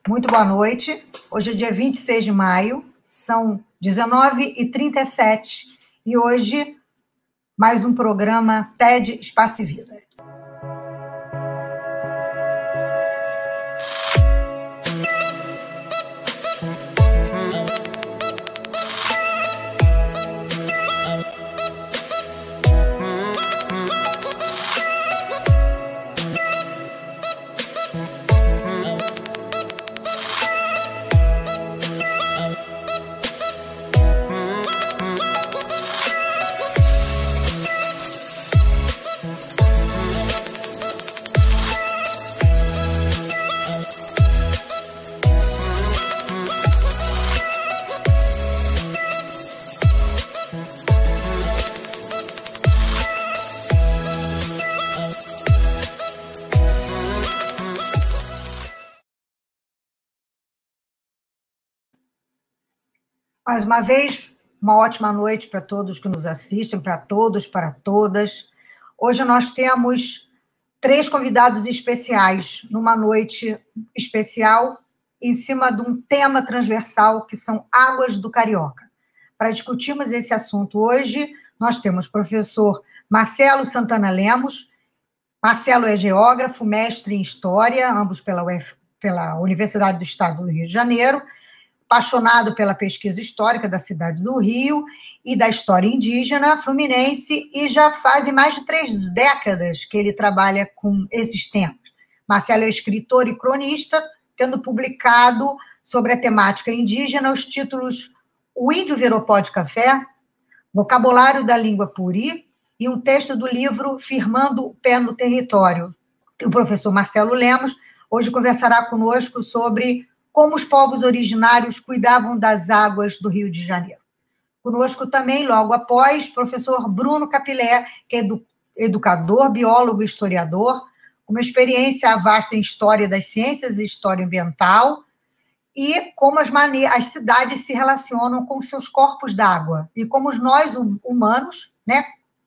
Muito boa noite. Hoje é dia 26 de maio, são 19h37 e hoje mais um programa TED Espaço e Vida. Mais uma vez, uma ótima noite para todos que nos assistem, para todos, para todas. Hoje nós temos 3 convidados especiais numa noite especial em cima de um tema transversal que são Águas do Carioca. Para discutirmos esse assunto hoje, nós temos o professor Marcelo Santana Lemos. Marcelo é geógrafo, mestre em História, ambos pela Universidade do Estado do Rio de Janeiro, apaixonado pela pesquisa histórica da cidade do Rio e da história indígena fluminense, e já fazem mais de 3 décadas que ele trabalha com esses temas. Marcelo é escritor e cronista, tendo publicado sobre a temática indígena os títulos O Índio Virou Pó de Café, Vocabulário da Língua Puri, e um texto do livro Firmando o Pé no Território. E o professor Marcelo Lemos hoje conversará conosco sobre como os povos originários cuidavam das águas do Rio de Janeiro. Conosco também, logo após, o professor Bruno Capilé, que é educador, biólogo e historiador, com uma experiência vasta em História das Ciências e História Ambiental, e como as cidades se relacionam com seus corpos d'água, e como nós, humanos, né,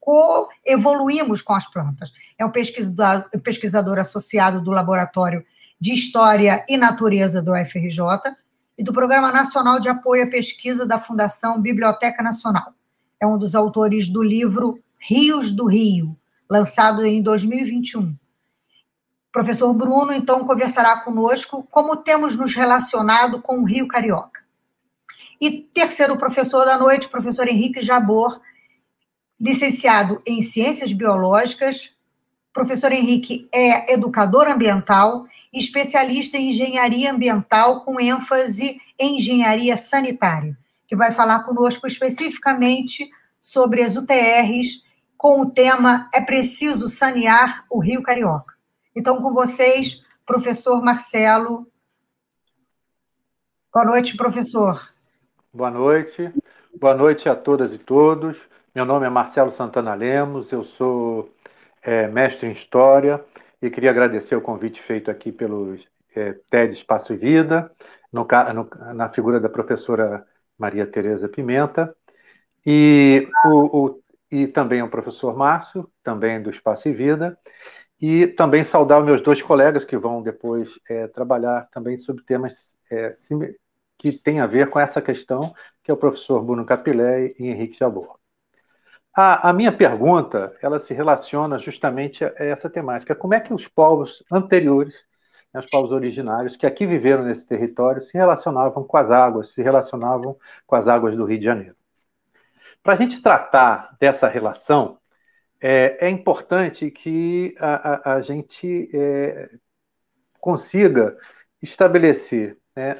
co-evoluímos com as plantas. É um pesquisador associado do Laboratório de História e Natureza do UFRJ e do Programa Nacional de Apoio à Pesquisa da Fundação Biblioteca Nacional. É um dos autores do livro Rios do Rio, lançado em 2021. O professor Bruno, então, conversará conosco como temos nos relacionado com o Rio Carioca. E terceiro professor da noite, professor Henrique Jabor, licenciado em Ciências Biológicas. Professor Henrique é educador ambiental, especialista em engenharia ambiental com ênfase em engenharia sanitária, que vai falar conosco especificamente sobre as UTRs, com o tema É Preciso Sanear o Rio Carioca. Então, com vocês, professor Marcelo. Boa noite, professor. Boa noite. Boa noite a todas e todos. Meu nome é Marcelo Santana Lemos, eu sou mestre em História, e queria agradecer o convite feito aqui pelo TED Espaço e Vida, na figura da professora Maria Tereza Pimenta, e também o professor Márcio, também do Espaço e Vida, e também saudar os meus 2 colegas que vão depois trabalhar também sobre temas que têm a ver com essa questão, que é o professor Bruno Capilé e Henrique Jabor. A minha pergunta, ela se relaciona justamente a essa temática. Como é que os povos anteriores, os povos originários, que aqui viveram nesse território, se relacionavam com as águas, se relacionavam com as águas do Rio de Janeiro? Para a gente tratar dessa relação, é importante que a gente consiga estabelecer, né,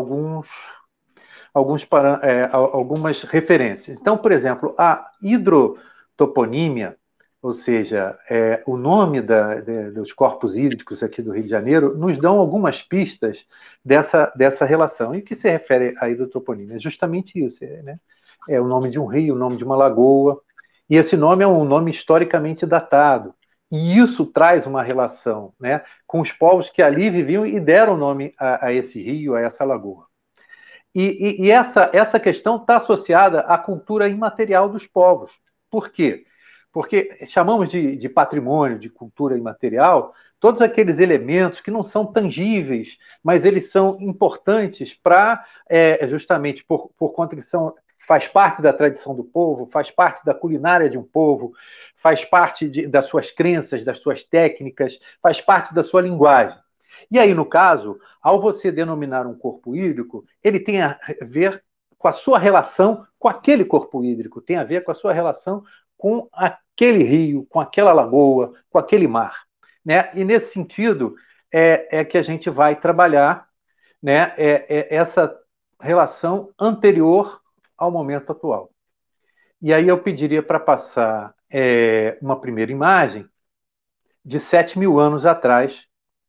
algumas referências. Então, por exemplo, a hidrotoponímia, ou seja, o nome dos corpos hídricos aqui do Rio de Janeiro, nos dão algumas pistas dessa relação. E o que se refere à hidrotoponímia? É justamente isso, né? É o nome de um rio, o nome de uma lagoa, e esse nome é um nome historicamente datado. E isso traz uma relação, né, com os povos que ali viviam e deram nome a esse rio, a essa lagoa. E essa questão está associada à cultura imaterial dos povos. Por quê? porque chamamos de patrimônio, de cultura imaterial, todos aqueles elementos que não são tangíveis, mas eles são importantes para, justamente por conta que faz parte da tradição do povo, faz parte da culinária de um povo, faz parte das suas crenças, das suas técnicas, faz parte da sua linguagem. E aí, no caso, ao você denominar um corpo hídrico, ele tem a ver com a sua relação com aquele corpo hídrico, tem a ver com a sua relação com aquele rio, com aquela lagoa, com aquele mar. Né? E nesse sentido é que a gente vai trabalhar, né, essa relação anterior ao momento atual. E aí eu pediria para passar uma primeira imagem de 7.000 anos atrás,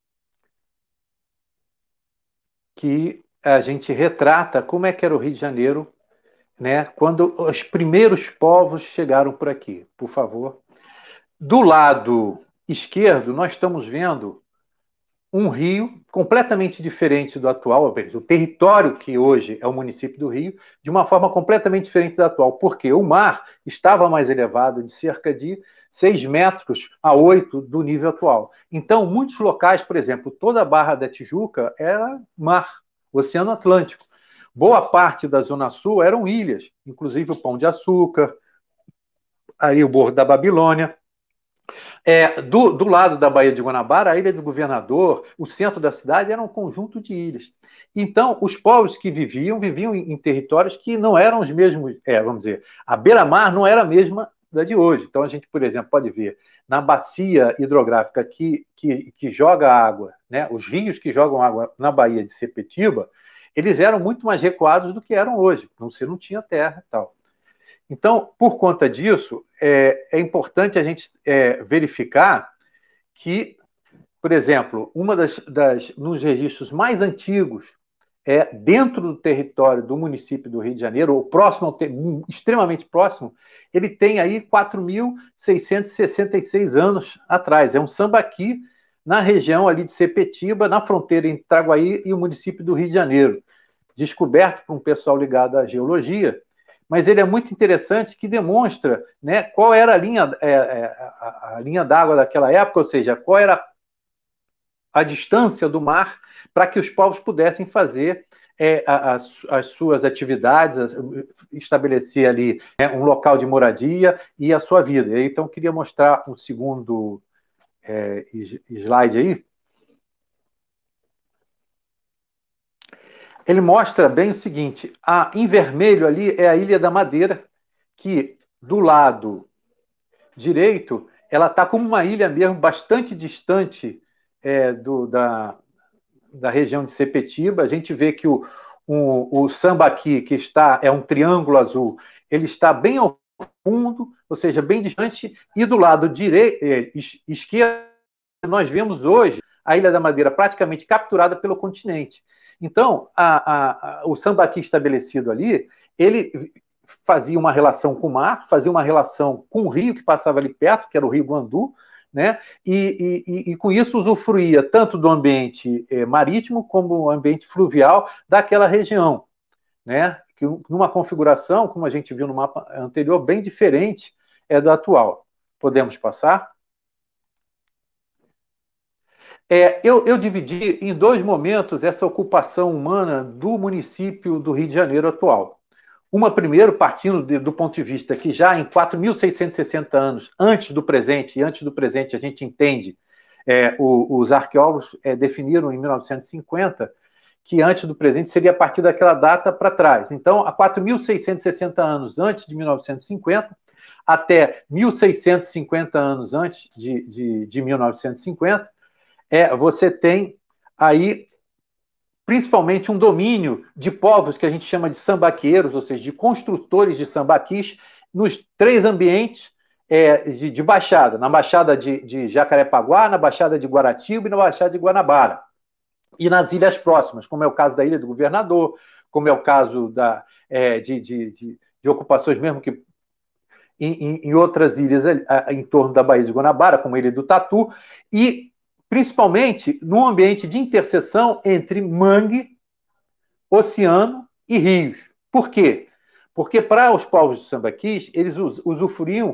que a gente retrata como é que era o Rio de Janeiro, né, quando os primeiros povos chegaram por aqui. Por favor. Do lado esquerdo, nós estamos vendo um rio completamente diferente do atual, o território que hoje é o município do Rio, de uma forma completamente diferente do atual, porque o mar estava mais elevado, de cerca de 6 metros a 8 do nível atual. Então, muitos locais, por exemplo, toda a Barra da Tijuca era mar, Oceano Atlântico. Boa parte da Zona Sul eram ilhas, inclusive o Pão de Açúcar, aí o Morro da Babilônia. Do lado da Baía de Guanabara, a Ilha do Governador, o centro da cidade, era um conjunto de ilhas. Então, os povos que viviam em territórios que não eram os mesmos, vamos dizer, a beira-mar não era a mesma da de hoje. Então, a gente, por exemplo, pode ver na bacia hidrográfica que joga água, né, os rios que jogam água na Baía de Sepetiba, eles eram muito mais recuados do que eram hoje. Você não tinha terra e tal. Então, por conta disso, é importante a gente verificar que, por exemplo, nos registros mais antigos, dentro do território do município do Rio de Janeiro, ou próximo, extremamente próximo, ele tem aí 4.666 anos atrás. É um sambaqui na região ali de Sepetiba, na fronteira entre Itaguaí e o município do Rio de Janeiro, descoberto por um pessoal ligado à geologia, mas ele é muito interessante, que demonstra, né, qual era a linha d'água daquela época, ou seja, qual era a distância do mar para que os povos pudessem fazer as suas atividades, estabelecer ali, né, um local de moradia e a sua vida. Então, eu queria mostrar um segundo slide aí. Ele mostra bem o seguinte, em vermelho ali é a Ilha da Madeira, que do lado direito, ela está como uma ilha mesmo, bastante distante da região de Sepetiba. A gente vê que o Sambaqui, que é um triângulo azul, ele está bem ao fundo, ou seja, bem distante, e do lado esquerdo, nós vemos hoje a Ilha da Madeira praticamente capturada pelo continente. Então, o Sambaqui estabelecido ali, ele fazia uma relação com o mar, fazia uma relação com o rio que passava ali perto, que era o Rio Guandu, né? E com isso usufruía tanto do ambiente marítimo como do ambiente fluvial daquela região, né? Que numa configuração, como a gente viu no mapa anterior, bem diferente da atual. Podemos passar? Eu dividi em 2 momentos essa ocupação humana do município do Rio de Janeiro atual. Uma, primeiro, partindo do ponto de vista que já em 4.660 anos, antes do presente, e antes do presente a gente entende, os arqueólogos definiram em 1950, que antes do presente seria a partir daquela data para trás. Então, há 4.660 anos antes de 1950, até 1.650 anos antes de 1950, você tem aí principalmente um domínio de povos que a gente chama de sambaqueiros, ou seja, de construtores de sambaquis, nos 3 ambientes de Baixada, na Baixada de Jacarepaguá, na Baixada de Guaratiba e na Baixada de Guanabara. E nas ilhas próximas, como é o caso da Ilha do Governador, como é o caso de ocupações mesmo que em outras ilhas em torno da Baía de Guanabara, como a Ilha do Tatu, e principalmente num ambiente de interseção entre mangue, oceano e rios. Por quê? Porque para os povos de sambaquis, eles usufruíam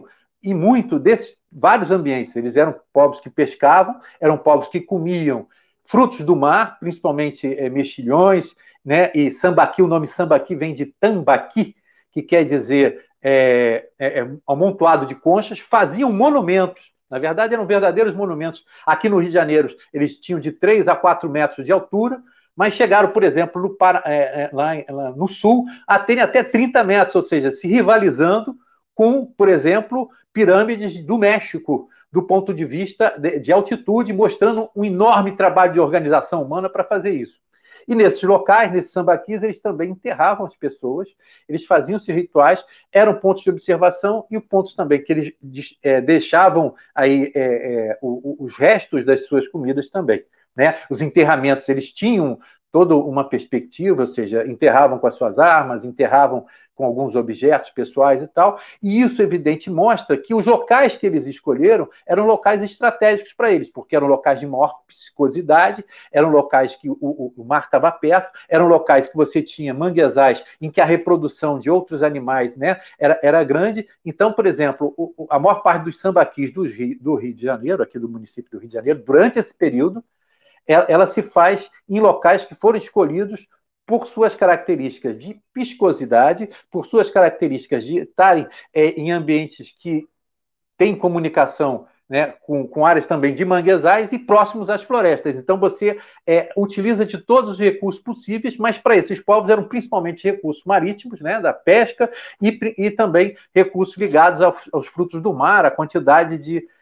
e muito desses vários ambientes. Eles eram povos que pescavam, eram povos que comiam frutos do mar, principalmente mexilhões, né? E sambaqui, o nome sambaqui vem de tambaqui, que quer dizer amontoado de conchas, faziam monumentos. Na verdade, eram verdadeiros monumentos. Aqui no Rio de Janeiro, eles tinham de 3 a 4 metros de altura, mas chegaram, por exemplo, lá no sul, a terem até 30 metros, ou seja, se rivalizando com, por exemplo, pirâmides do México, do ponto de vista de altitude, mostrando um enorme trabalho de organização humana para fazer isso. E nesses locais, nesses sambaquis, eles também enterravam as pessoas, eles faziam esses rituais, eram pontos de observação e pontos também que eles deixavam aí os restos das suas comidas também. Né? Os enterramentos, eles tinham toda uma perspectiva, ou seja, enterravam com as suas armas, enterravam com alguns objetos pessoais e tal, e isso, evidente, mostra que os locais que eles escolheram eram locais estratégicos para eles, porque eram locais de maior psicosidade, eram locais que o mar estava perto, eram locais que você tinha manguezais em que a reprodução de outros animais, né, era grande. Então, por exemplo, a maior parte dos sambaquis do Rio de Janeiro, aqui do município do Rio de Janeiro, durante esse período, ela se faz em locais que foram escolhidos por suas características de piscosidade, por suas características de estarem em ambientes que têm comunicação, né, com áreas também de manguezais e próximos às florestas. Então, você utiliza de todos os recursos possíveis, mas para esses povos eram principalmente recursos marítimos, né, da pesca, e também recursos ligados aos frutos do mar, a quantidade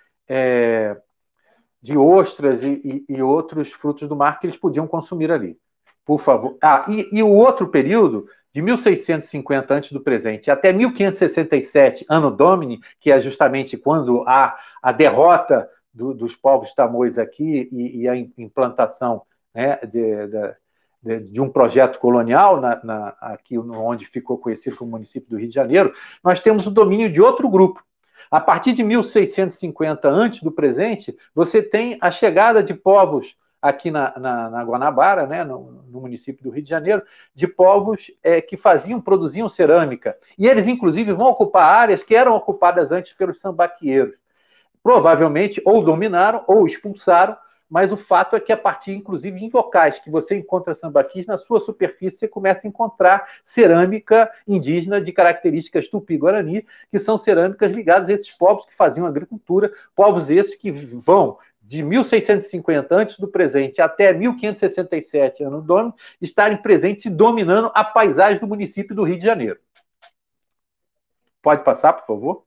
de ostras e outros frutos do mar que eles podiam consumir ali. Por favor. E o outro período, de 1650 antes do presente até 1567, Anno Domini, que é justamente quando há a derrota dos povos tamoios aqui e a implantação, né, de um projeto colonial aqui onde ficou conhecido como município do Rio de Janeiro, nós temos o domínio de outro grupo. A partir de 1650, antes do presente, você tem a chegada de povos aqui na Guanabara, né, no município do Rio de Janeiro, de povos que produziam cerâmica. E eles, inclusive, vão ocupar áreas que eram ocupadas antes pelos sambaquieiros. Provavelmente, ou dominaram, ou expulsaram, mas o fato é que a partir, inclusive, em locais que você encontra sambaquis, na sua superfície você começa a encontrar cerâmica indígena de características tupi-guarani, que são cerâmicas ligadas a esses povos que faziam agricultura, povos esses que vão de 1650 antes do presente até 1567, Anno Domini, estarem presentes e dominando a paisagem do município do Rio de Janeiro. Pode passar, por favor?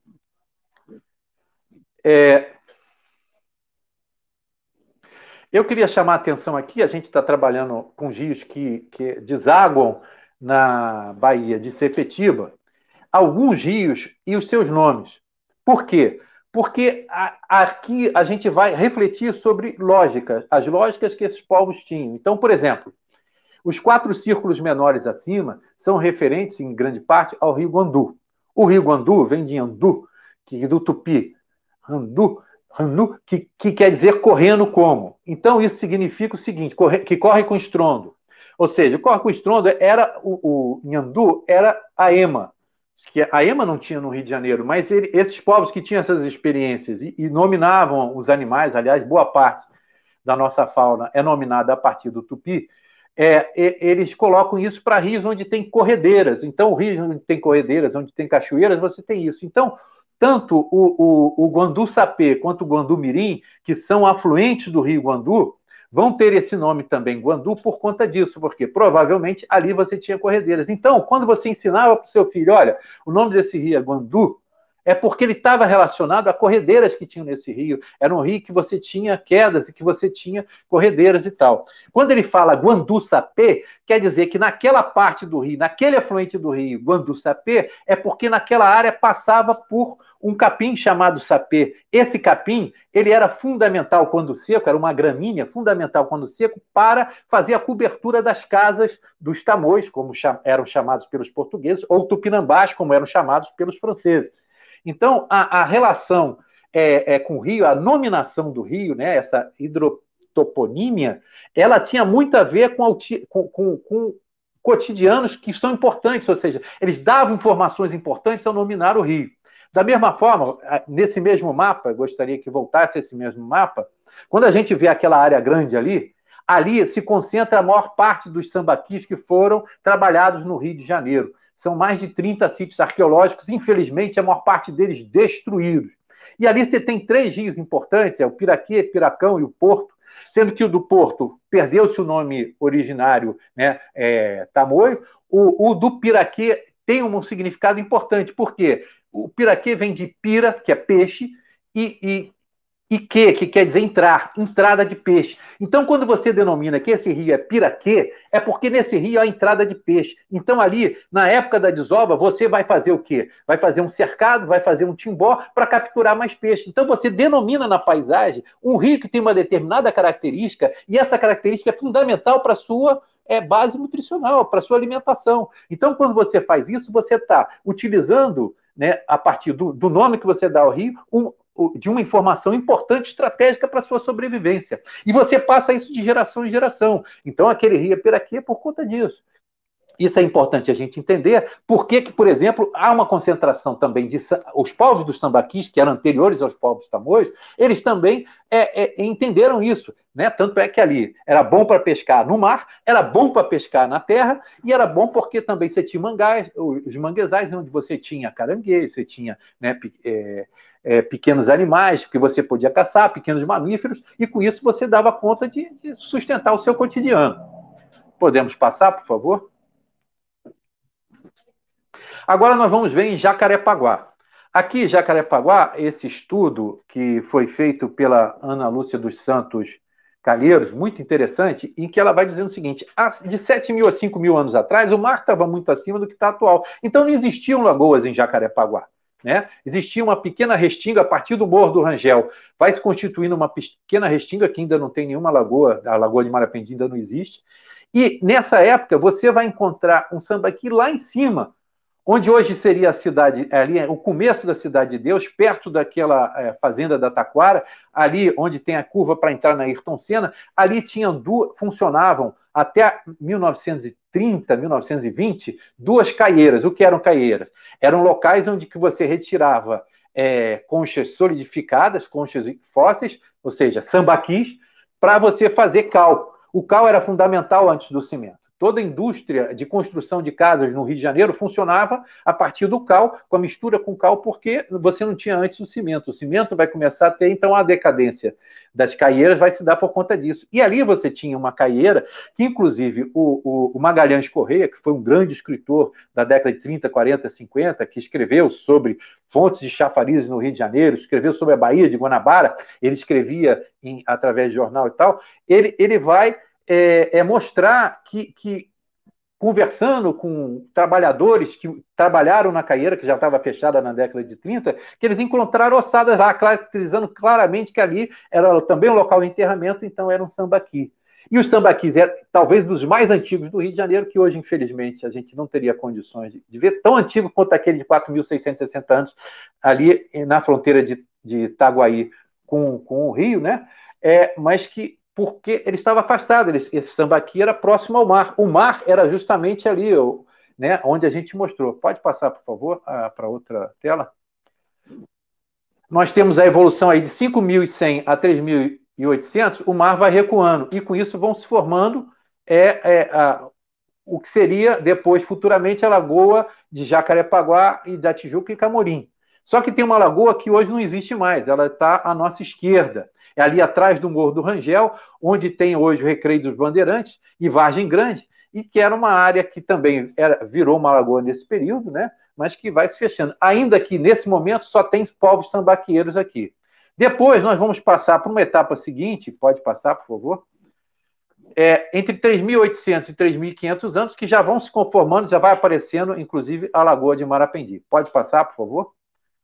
Eu queria chamar a atenção aqui, a gente está trabalhando com rios que desaguam na Baía de Sepetiba, alguns rios e os seus nomes. Por quê? Porque aqui a gente vai refletir sobre lógicas, as lógicas que esses povos tinham. Então, por exemplo, os 4 círculos menores acima são referentes, em grande parte, ao rio Guandu. O rio Guandu vem de Andu, que do tupi, Andu, que quer dizer correndo como. Então, isso significa o seguinte, que corre com estrondo. Ou seja, corre com estrondo em Andu era a ema, que a ema não tinha no Rio de Janeiro, mas esses povos que tinham essas experiências e nominavam os animais, aliás, boa parte da nossa fauna é nominada a partir do tupi, eles colocam isso para rios onde tem corredeiras. Então, rios onde tem corredeiras, onde tem cachoeiras, você tem isso. Então, tanto o Guandu Sapê quanto o Guandu Mirim, que são afluentes do rio Guandu, vão ter esse nome também, Guandu, por conta disso, porque provavelmente ali você tinha corredeiras. Então, quando você ensinava para o seu filho, olha, o nome desse rio é Guandu, é porque ele estava relacionado a corredeiras que tinham nesse rio. Era um rio que você tinha quedas e que você tinha corredeiras e tal. Quando ele fala Guandu-Sapê, quer dizer que naquela parte do rio, naquele afluente do rio, Guandu-Sapê, é porque naquela área passava por um capim chamado sapê. Esse capim, ele era fundamental quando seco, era uma gramínea fundamental quando seco, para fazer a cobertura das casas dos tamoios, como eram chamados pelos portugueses, ou tupinambás, como eram chamados pelos franceses. Então, a relação com o rio, a nominação do rio, né, essa hidrotoponímia, ela tinha muito a ver com cotidianos que são importantes, ou seja, eles davam informações importantes ao nominar o rio. Da mesma forma, nesse mesmo mapa, eu gostaria que voltasse esse mesmo mapa, quando a gente vê aquela área grande ali se concentra a maior parte dos sambaquis que foram trabalhados no Rio de Janeiro. São mais de 30 sítios arqueológicos, infelizmente, a maior parte deles destruídos. E ali você tem 3 rios importantes, o Piraquê, Piracão e o Porto, sendo que o do Porto perdeu-se o nome originário, né, Tamoio. O do Piraquê tem um significado importante, porque o Piraquê vem de pira, que é peixe, e que quer dizer entrada de peixe. Então, quando você denomina que esse rio é Piraquê, é porque nesse rio há entrada de peixe. Então, ali, na época da desova, você vai fazer o quê? Vai fazer um cercado, vai fazer um timbó para capturar mais peixe. Então, você denomina na paisagem um rio que tem uma determinada característica, e essa característica é fundamental para a sua base nutricional, para a sua alimentação. Então, quando você faz isso, você está utilizando, né, a partir do nome que você dá ao rio, de uma informação importante, estratégica para a sua sobrevivência. E você passa isso de geração em geração. Então, aquele rio é Piraquê por conta disso. Isso é importante a gente entender por que, por exemplo, há uma concentração também de os povos dos sambaquis, que eram anteriores aos povos tamoios, eles também entenderam isso, né? Tanto é que ali era bom para pescar no mar, era bom para pescar na terra, e era bom porque também você tinha mangás, os manguezais, onde você tinha caranguejo, você tinha, né, pequenos animais que você podia caçar, pequenos mamíferos, e com isso você dava conta de sustentar o seu cotidiano. Podemos passar, por favor? Agora nós vamos ver em Jacarepaguá. Aqui, Jacarepaguá, esse estudo que foi feito pela Ana Lúcia dos Santos Calheiros, muito interessante, em que ela vai dizendo o seguinte: de 7.000 a 5.000 anos atrás, o mar estava muito acima do que está atual. Então não existiam lagoas em Jacarepaguá, né? Existia uma pequena restinga a partir do Morro do Rangel. Vai se constituindo uma pequena restinga que ainda não tem nenhuma lagoa, a Lagoa de Marapendi ainda não existe. E nessa época você vai encontrar um sambaqui lá em cima, onde hoje seria a cidade, ali, o começo da Cidade de Deus, perto daquela fazenda da Taquara, ali onde tem a curva para entrar na Ayrton Senna, ali funcionavam até 1930, 1920, 2 caieiras. O que eram caieiras? Eram locais onde que você retirava conchas solidificadas, conchas fósseis, ou seja, sambaquis, para você fazer cal. O cal era fundamental antes do cimento. Toda a indústria de construção de casas no Rio de Janeiro funcionava a partir do cal, com a mistura com cal, porque você não tinha antes o cimento. O cimento vai começar a ter, então, a decadência das caieiras vai se dar por conta disso. E ali você tinha uma caieira que, inclusive, o Magalhães Corrêa, que foi um grande escritor da década de 30, 40, 50, que escreveu sobre fontes de chafarizes no Rio de Janeiro, escreveu sobre a Baía de Guanabara, ele escrevia através de jornal e tal, ele vai mostrar que conversando com trabalhadores que trabalharam na caieira, que já estava fechada na década de 30, que eles encontraram ossadas lá, caracterizando claramente que ali era também um local de enterramento, então era um sambaqui. E os sambaquis eram talvez dos mais antigos do Rio de Janeiro, que hoje, infelizmente, a gente não teria condições de ver, tão antigo quanto aquele de 4.660 anos, ali na fronteira de Itaguaí com o Rio, né? Mas que porque ele estava afastado, esse sambaqui era próximo ao mar. O mar era justamente ali, né, onde a gente mostrou. Pode passar, por favor, para outra tela? Nós temos a evolução aí de 5.100 a 3.800, o mar vai recuando, e com isso vão se formando o que seria depois, futuramente, a lagoa de Jacarepaguá e da Tijuca e Camorim. Só que tem uma lagoa que hoje não existe mais, ela está à nossa esquerda. É ali atrás do Morro do Rangel, onde tem hoje o Recreio dos Bandeirantes e Vargem Grande, e que era uma área que também virou uma lagoa nesse período, né? Mas que vai se fechando. Ainda que, nesse momento, só tem povos sambaqueiros aqui. Depois, nós vamos passar para uma etapa seguinte, pode passar, por favor? Entre 3.800 e 3.500 anos, que já vão se conformando, já vai aparecendo, inclusive, a Lagoa de Marapendi. Pode passar, por favor?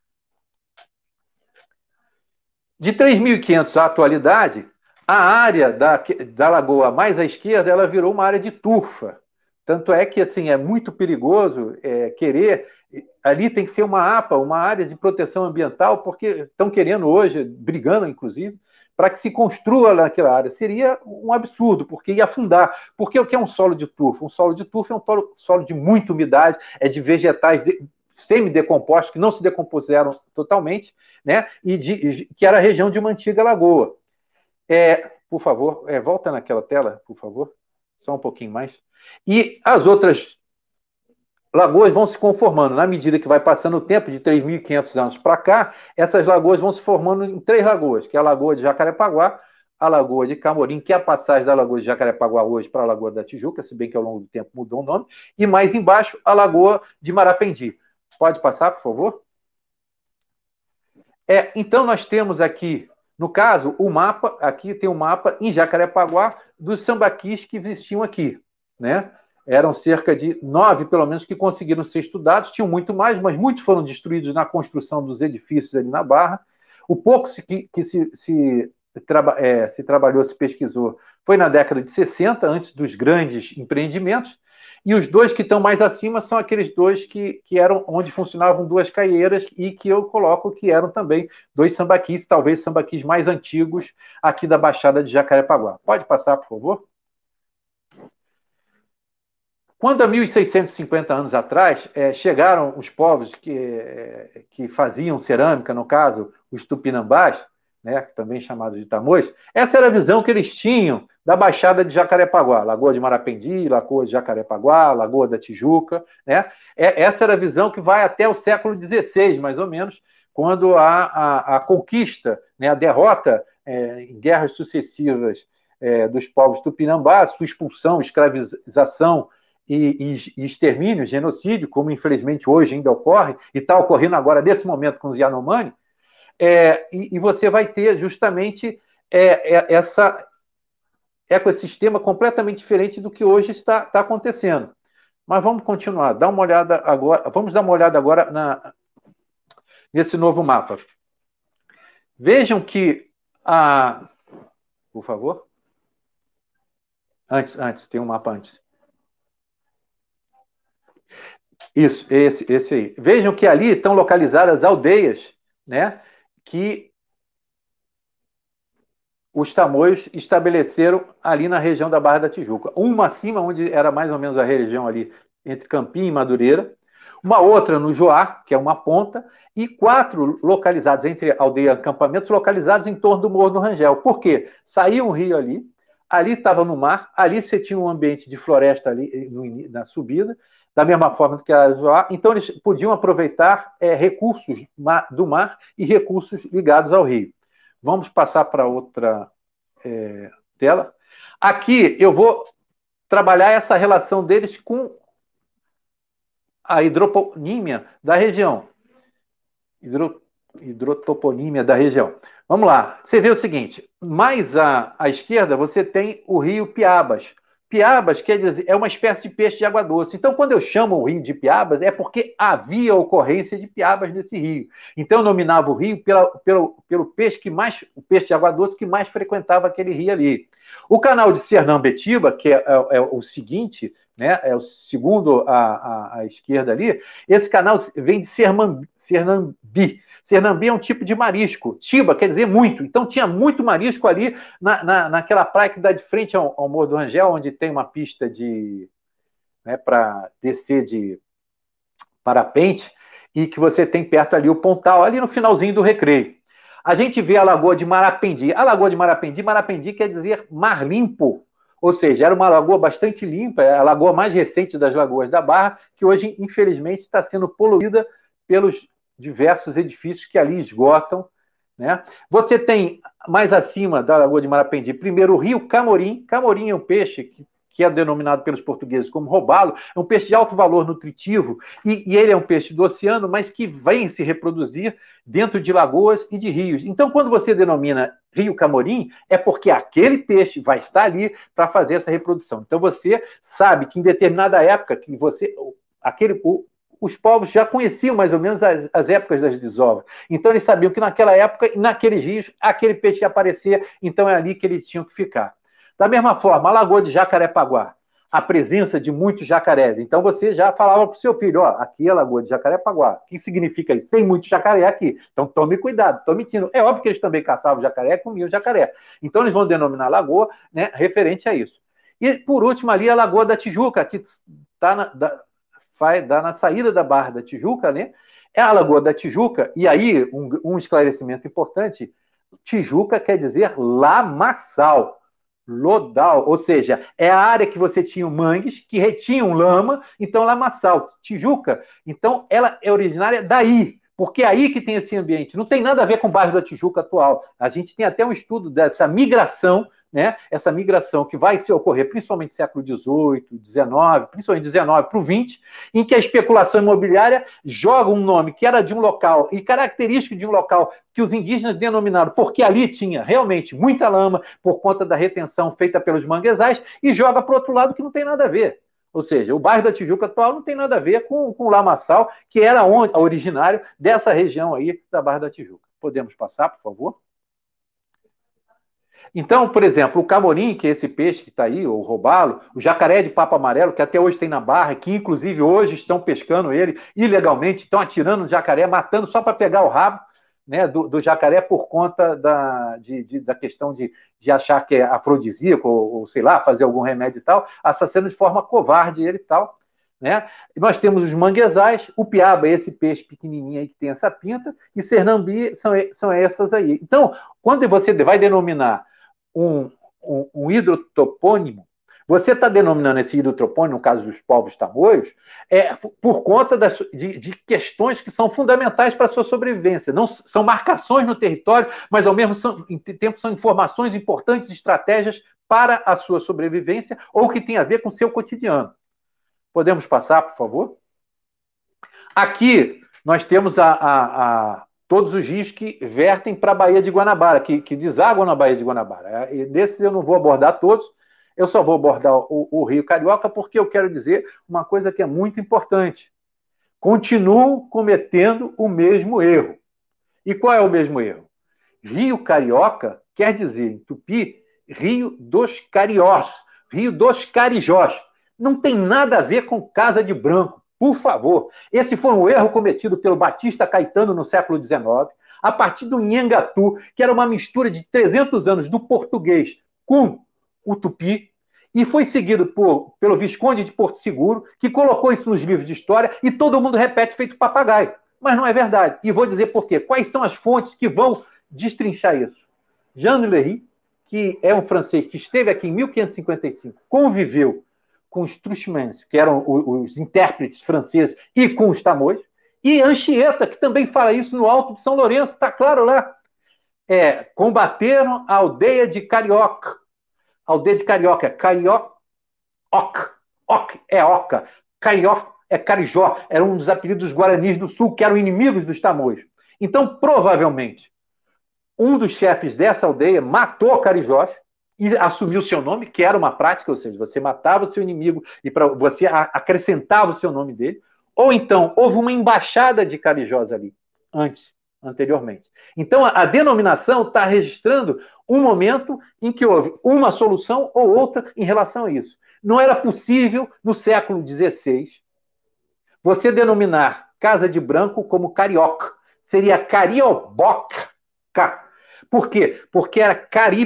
De 3.500 à atualidade, a área da lagoa mais à esquerda, ela virou uma área de turfa. Tanto é que assim, é muito perigoso querer... Ali tem que ser uma APA, uma área de proteção ambiental, porque estão querendo hoje, brigando inclusive, para que se construa naquela área. Seria um absurdo, porque ia afundar. Porque o que é um solo de turfa? Um solo de turfa é um solo de muita umidade, de vegetais semidecompostos, que não se decompuseram totalmente, né? Que era a região de uma antiga lagoa. Por favor, volta naquela tela, por favor, só um pouquinho mais. E as outras lagoas vão se conformando. Na medida que vai passando o tempo, de 3.500 anos para cá, essas lagoas vão se formando em 3 lagoas, que é a Lagoa de Jacarepaguá, a Lagoa de Camorim, que é a passagem da Lagoa de Jacarepaguá hoje para a Lagoa da Tijuca, se bem que ao longo do tempo mudou o nome, e mais embaixo, a Lagoa de Marapendi. Pode passar, por favor? Então, nós temos aqui, no caso, o mapa, aqui tem um mapa em Jacarepaguá dos sambaquis que existiam aqui, né? Eram cerca de 9, pelo menos, que conseguiram ser estudados. Tinham muito mais, mas muitos foram destruídos na construção dos edifícios ali na Barra. O pouco que se trabalhou, se pesquisou, foi na década de 60, antes dos grandes empreendimentos. E os 2 que estão mais acima são aqueles 2 que eram onde funcionavam 2 caieiras e que eu coloco que eram também 2 sambaquis, talvez sambaquis mais antigos aqui da Baixada de Jacarepaguá. Pode passar, por favor? Quando há 1.650 anos atrás chegaram os povos que faziam cerâmica, no caso, os tupinambás, né, também chamados de tamoios, essa era a visão que eles tinham da Baixada de Jacarepaguá, Lagoa de Marapendi, Lagoa de Jacarepaguá, Lagoa da Tijuca, né? Essa era a visão que vai até o século XVI, mais ou menos, quando a conquista, né, a derrota em guerras sucessivas dos povos tupinambás, sua expulsão, escravização e extermínio, genocídio, como infelizmente hoje ainda ocorre, e está ocorrendo agora nesse momento com os Yanomami, e você vai ter justamente esse ecossistema completamente diferente do que hoje está acontecendo. Mas vamos continuar. Vamos dar uma olhada agora nesse novo mapa. Vejam que por favor. Antes, tem um mapa antes. Isso, esse aí. Vejam que ali estão localizadas aldeias, né, que os tamoios estabeleceram ali na região da Barra da Tijuca. Uma acima, onde era mais ou menos a região ali entre Campim e Madureira. Uma outra no Joá, que é uma ponta. E 4 localizados entre aldeia e acampamentos, localizados em torno do Morro do Rangel. Por quê? Saía um rio ali estava no mar, ali você tinha um ambiente de floresta ali na subida, da mesma forma que a Joá. Então, eles podiam aproveitar recursos do mar e recursos ligados ao rio. Vamos passar para outra tela. Aqui eu vou trabalhar essa relação deles com a hidrotoponímia da região. Hidrotoponímia da região. Vamos lá. Você vê o seguinte, mais à esquerda você tem o rio Piabas. Piabas quer dizer, é uma espécie de peixe de água doce. Então, quando eu chamo o rio de Piabas, é porque havia ocorrência de piabas nesse rio. Então, eu nominava o rio pelo peixe o peixe de água doce que mais frequentava aquele rio ali. O canal de Sernambetiba, que é o seguinte, né, é o segundo à esquerda ali, esse canal vem de Sernambi. Sernambi é um tipo de marisco. Tiba quer dizer muito. Então tinha muito marisco ali naquela praia que dá de frente ao Morro do Rangel, onde tem uma pista para descer de parapente, e que você tem perto ali o Pontal, ali no finalzinho do Recreio. A gente vê a Lagoa de Marapendi. A Lagoa de Marapendi quer dizer mar limpo. Ou seja, era uma lagoa bastante limpa, é a lagoa mais recente das lagoas da Barra, que hoje, infelizmente, está sendo poluída pelos diversos edifícios que ali esgotam, né? Você tem, mais acima da Lagoa de Marapendi, primeiro o rio Camorim. Camorim é um peixe que é denominado pelos portugueses como robalo, é um peixe de alto valor nutritivo, e ele é um peixe do oceano, mas que vem se reproduzir dentro de lagoas e de rios. Então, quando você denomina Rio Camorim, é porque aquele peixe vai estar ali para fazer essa reprodução. Então, você sabe que em determinada época, os povos já conheciam mais ou menos as épocas das desovas. Então, eles sabiam que naquela época, naqueles rios, aquele peixe ia aparecer, então é ali que eles tinham que ficar. Da mesma forma, a Lagoa de Jacarepaguá, a presença de muitos jacarés. Então, você já falava para o seu filho, aqui é a Lagoa de Jacarepaguá. O que significa isso? Tem muito jacaré aqui. Então, tome cuidado, estou mentindo. É óbvio que eles também caçavam jacaré, comiam jacaré. Então, eles vão denominar a lagoa, né, referente a isso. E, por último, ali a Lagoa da Tijuca, que está vai dar na saída da Barra da Tijuca, né? É a Lagoa da Tijuca, e aí um esclarecimento importante: Tijuca quer dizer lamaçal, lodal, ou seja, é a área que você tinha mangues que retinham lama, então lamaçal. Tijuca, então ela é originária daí, porque é aí que tem esse ambiente. Não tem nada a ver com o bairro da Tijuca atual. A gente tem até um estudo dessa migração, né? Essa migração que vai se ocorrer principalmente no século XVIII, XIX, principalmente XIX para o XX, em que a especulação imobiliária joga um nome que era de um local e característico de um local que os indígenas denominaram porque ali tinha realmente muita lama por conta da retenção feita pelos manguezais, e joga para o outro lado que não tem nada a ver. Ou seja, o bairro da Tijuca atual não tem nada a ver com o lamaçal, que era originário dessa região aí da Barra da Tijuca. Podemos passar, por favor? Então, por exemplo, o camorim, que é esse peixe que está aí, o robalo, o jacaré de papo amarelo, que até hoje tem na Barra, que inclusive hoje estão pescando ele ilegalmente, estão atirando no jacaré, matando só para pegar o rabo, né, do jacaré por conta da questão de achar que é afrodisíaco, ou sei lá, fazer algum remédio e tal, assassinando de forma covarde ele e tal. Né? Nós temos os manguezais, o piaba, esse peixe pequenininho aí que tem essa pinta, e Sernambi são essas aí. Então, quando você vai denominar um hidrotopônimo, você está denominando esse hidrotopônimo, no caso dos povos tamoios, por conta de questões que são fundamentais para a sua sobrevivência. Não são marcações no território, mas ao mesmo tempo são informações importantes, estratégias para a sua sobrevivência ou que tem a ver com o seu cotidiano. Podemos passar, por favor? Aqui nós temos todos os rios que vertem para a Baía de Guanabara, que desaguam na Baía de Guanabara. E desses eu não vou abordar todos, eu só vou abordar o Rio Carioca, porque eu quero dizer uma coisa que é muito importante. Continuam cometendo o mesmo erro. E qual é o mesmo erro? Rio Carioca quer dizer, em tupi, Rio dos Cariós, Rio dos Carijós. Não tem nada a ver com Casa de Branco, por favor. Esse foi um erro cometido pelo Batista Caetano no século XIX, a partir do Nhangatu, que era uma mistura de 300 anos do português com o tupi, e foi seguido pelo Visconde de Porto Seguro, que colocou isso nos livros de história, e todo mundo repete feito papagaio. Mas não é verdade. E vou dizer por quê. Quais são as fontes que vão destrinchar isso? Jean Lery, que é um francês que esteve aqui em 1555, conviveu com os truchemans, que eram os intérpretes franceses, e com os tamoios, e Anchieta, que também fala isso no Alto de São Lourenço, está claro lá. Combateram a aldeia de Carioca. A aldeia de Carioca é Carioca, Oc é Oca, Carió é Carijó, era um dos apelidos dos Guaranis do Sul, que eram inimigos dos tamoios. Então, provavelmente, um dos chefes dessa aldeia matou Carijós e assumiu o seu nome, que era uma prática, ou seja, você matava o seu inimigo e você acrescentava o seu nome dele, ou então houve uma embaixada de Carijós ali, anteriormente. Então, a denominação está registrando um momento em que houve uma solução ou outra em relação a isso. Não era possível, no século XVI, você denominar Casa de Branco como carioca. Seria carioboca. Por quê? Porque era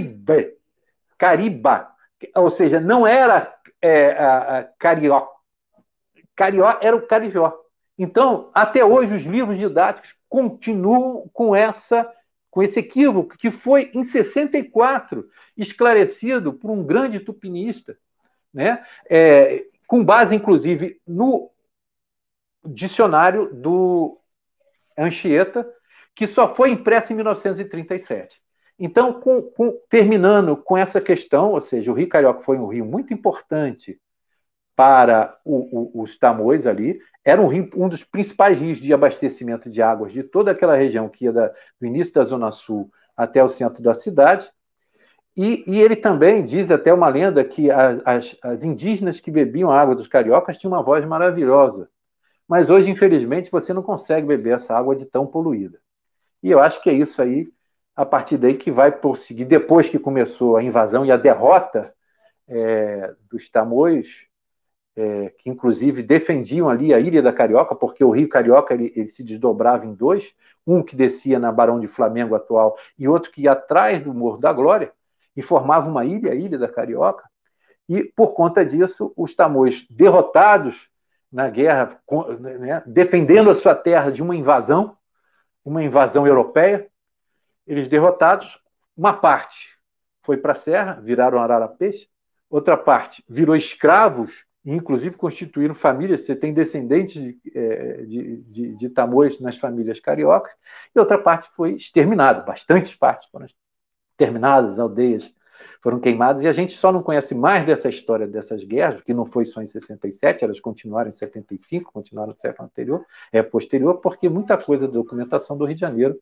Cariba, ou seja, não era Carió. Carió era o Carijó. Então, até hoje, os livros didáticos continuam com esse equívoco, que foi, em 64, esclarecido por um grande tupinista, né? Com base, inclusive, no dicionário do Anchieta, que só foi impresso em 1937. Então, terminando com essa questão, ou seja, o Rio Carioca foi um rio muito importante para os tamoios ali, era um dos principais rios de abastecimento de águas de toda aquela região que ia do início da Zona Sul até o centro da cidade, e ele também diz até uma lenda que as indígenas que bebiam a água dos cariocas tinham uma voz maravilhosa, mas hoje, infelizmente, você não consegue beber essa água de tão poluída. E eu acho que é isso aí, a partir daí, que vai prosseguir, depois que começou a invasão e a derrota dos tamoios, que inclusive defendiam ali a Ilha da Carioca, porque o Rio Carioca ele se desdobrava em dois, um que descia na Barão de Flamengo atual e outro que ia atrás do Morro da Glória, e formava uma ilha, a Ilha da Carioca, e por conta disso, os tamoios derrotados na guerra, né, defendendo a sua terra de uma invasão europeia. Eles derrotados, uma parte foi para a serra, viraram arara-peixe, outra parte virou escravos, inclusive constituíram famílias. Você tem descendentes de Tamoios nas famílias cariocas, e outra parte foi exterminada, bastantes partes foram exterminadas, aldeias foram queimadas, e a gente só não conhece mais dessa história dessas guerras, que não foi só em 67, elas continuaram em 75, continuaram no século anterior, posterior, porque muita coisa da documentação do Rio de Janeiro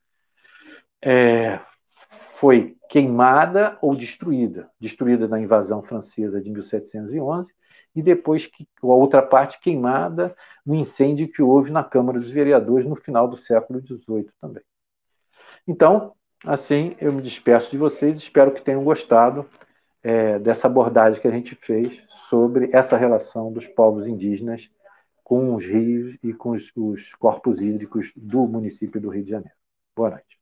foi queimada ou destruída na invasão francesa de 1711, e depois a outra parte queimada no incêndio que houve na Câmara dos Vereadores no final do século XVIII também. Então, assim, eu me despeço de vocês, espero que tenham gostado dessa abordagem que a gente fez sobre essa relação dos povos indígenas com os rios e com os corpos hídricos do município do Rio de Janeiro. Boa noite.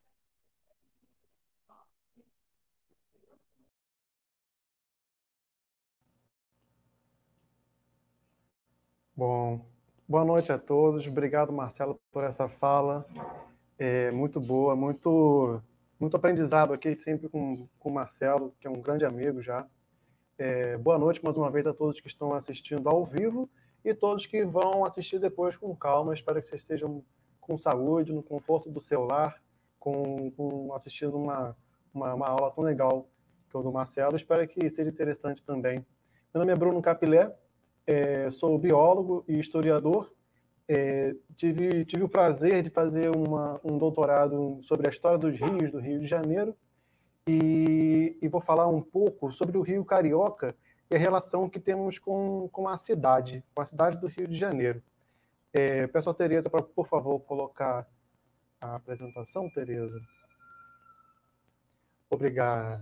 Bom, boa noite a todos. Obrigado, Marcelo, por essa fala. Muito boa, muito aprendizado aqui, sempre com o Marcelo, que é um grande amigo já. Boa noite mais uma vez a todos que estão assistindo ao vivo e todos que vão assistir depois com calma. Espero que vocês estejam com saúde, no conforto do celular, assistindo uma aula tão legal que é o do Marcelo. Espero que seja interessante também. Meu nome é Bruno Capilé, sou biólogo e historiador. Tive o prazer de fazer um doutorado sobre a história dos rios do Rio de Janeiro e vou falar um pouco sobre o Rio Carioca e a relação que temos com a cidade do Rio de Janeiro. Peço a Tereza para, por favor, colocar a apresentação, Tereza. Obrigado.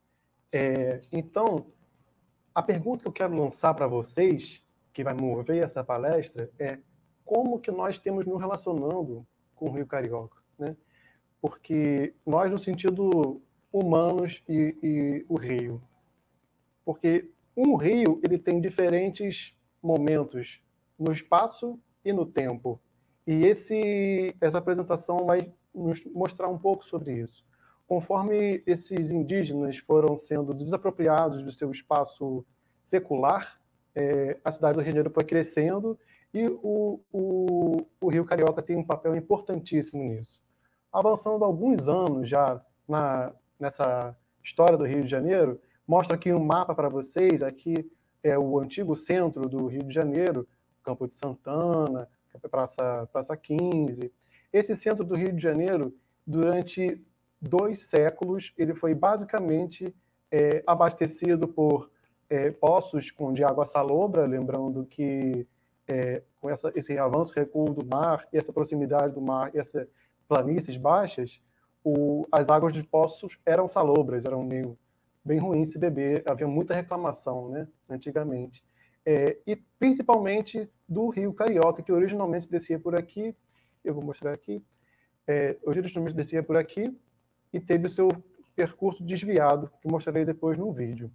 Então, a pergunta que eu quero lançar para vocês, que vai mover essa palestra, é como que nós temos nos relacionando com o Rio Carioca, né? Porque nós, no sentido humanos e o rio. Porque um rio ele tem diferentes momentos no espaço e no tempo. E essa apresentação vai nos mostrar um pouco sobre isso. Conforme esses indígenas foram sendo desapropriados do seu espaço secular, a cidade do Rio de Janeiro foi crescendo e o Rio Carioca tem um papel importantíssimo nisso. Avançando alguns anos já nessa história do Rio de Janeiro, mostro aqui um mapa para vocês. Aqui é o antigo centro do Rio de Janeiro, Campo de Santana, Praça 15. Esse centro do Rio de Janeiro, durante 2 séculos, ele foi basicamente abastecido por poços de água salobra, lembrando que com esse avanço, recuo do mar, e essa proximidade do mar, e essas planícies baixas, as águas dos poços eram salobras, eram meio bem ruins se beber, havia muita reclamação, né, antigamente. E principalmente do Rio Carioca, que originalmente descia por aqui, eu vou mostrar aqui, originalmente descia por aqui e teve o seu percurso desviado, que mostrarei depois no vídeo.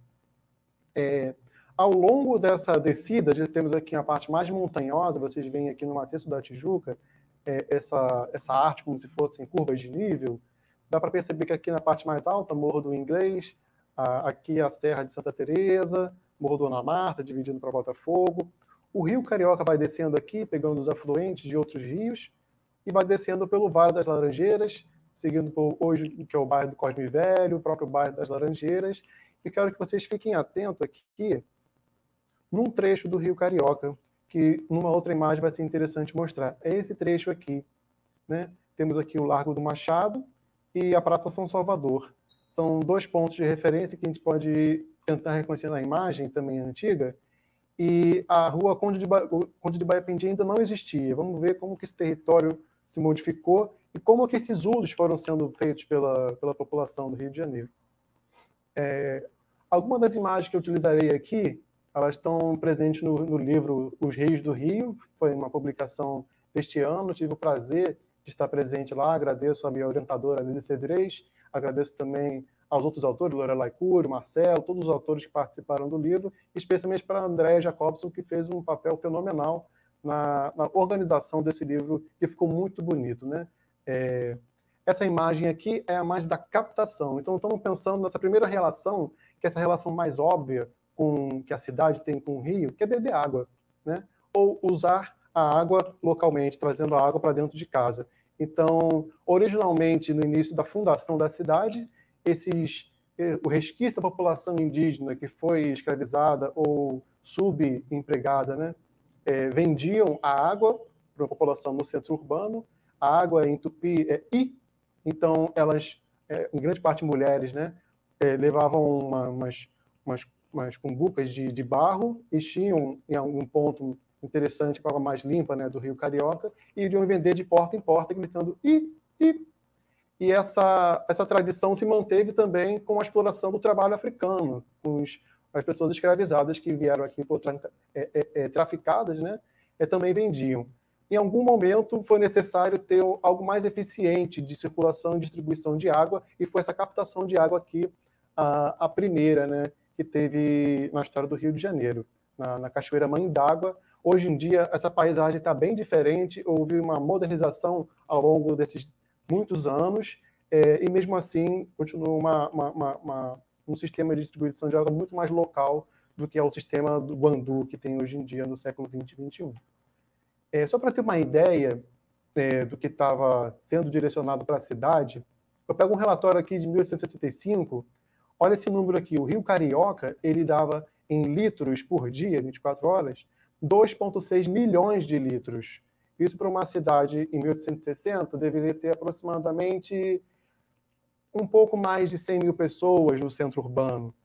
Ao longo dessa descida, já temos aqui a parte mais montanhosa, vocês veem aqui no Maciço da Tijuca, essa arte como se fossem curvas de nível. Dá para perceber que aqui na parte mais alta, Morro do Inglês, aqui a Serra de Santa Teresa, Morro do Ana Marta, dividindo para Botafogo. O Rio Carioca vai descendo aqui, pegando os afluentes de outros rios, e vai descendo pelo Vale das Laranjeiras, seguindo por hoje, que é o bairro do Cosme Velho, o próprio bairro das Laranjeiras. E quero que vocês fiquem atentos aqui, num trecho do Rio Carioca, que numa outra imagem vai ser interessante mostrar. É esse trecho aqui, né? Temos aqui o Largo do Machado e a Praça São Salvador. São 2 pontos de referência que a gente pode tentar reconhecer na imagem, também antiga, e a rua Conde de Baiapendi ainda não existia. Vamos ver como que esse território se modificou e como que esses usos foram sendo feitos pela população do Rio de Janeiro. Algumas das imagens que eu utilizarei aqui, elas estão presentes no livro Os Rios do Rio, foi uma publicação deste ano, tive o prazer de estar presente lá, agradeço a minha orientadora, Lídia Cedrez, agradeço também aos outros autores, Lorelai Cury, Marcelo, todos os autores que participaram do livro, especialmente para a Andréa Jacobson, que fez um papel fenomenal na organização desse livro, que ficou muito bonito, né? Essa imagem aqui é a imagem da captação. Então, estamos pensando nessa primeira relação, que é essa relação mais óbvia que a cidade tem com o rio, que é beber água, né? Ou usar a água localmente, trazendo a água para dentro de casa. Então, originalmente, no início da fundação da cidade, o resquício da população indígena que foi escravizada ou subempregada, né, vendiam a água para a população no centro urbano. A água em tupi é I, então elas, em grande parte mulheres, né, levavam umas cumbucas de barro, enchiam em algum ponto interessante, com a água mais limpa, né, do Rio Carioca, e iriam vender de porta em porta, gritando I. E essa tradição se manteve também com a exploração do trabalho africano, com as pessoas escravizadas que vieram aqui por traficadas, né, também vendiam. Em algum momento foi necessário ter algo mais eficiente de circulação e distribuição de água, e foi essa captação de água aqui a primeira, né, que teve na história do Rio de Janeiro, na Cachoeira Mãe d'Água. Hoje em dia, essa paisagem está bem diferente, houve uma modernização ao longo desses muitos anos, e mesmo assim continua um sistema de distribuição de água muito mais local do que é o sistema do Guandu que tem hoje em dia no século XX e XXI. Só para ter uma ideia do que estava sendo direcionado para a cidade, eu pego um relatório aqui de 1875, olha esse número aqui, o Rio Carioca, ele dava em litros por dia, 24 horas, 2,6 milhões de litros. Isso para uma cidade em 1860 deveria ter aproximadamente um pouco mais de 100 mil pessoas no centro urbano.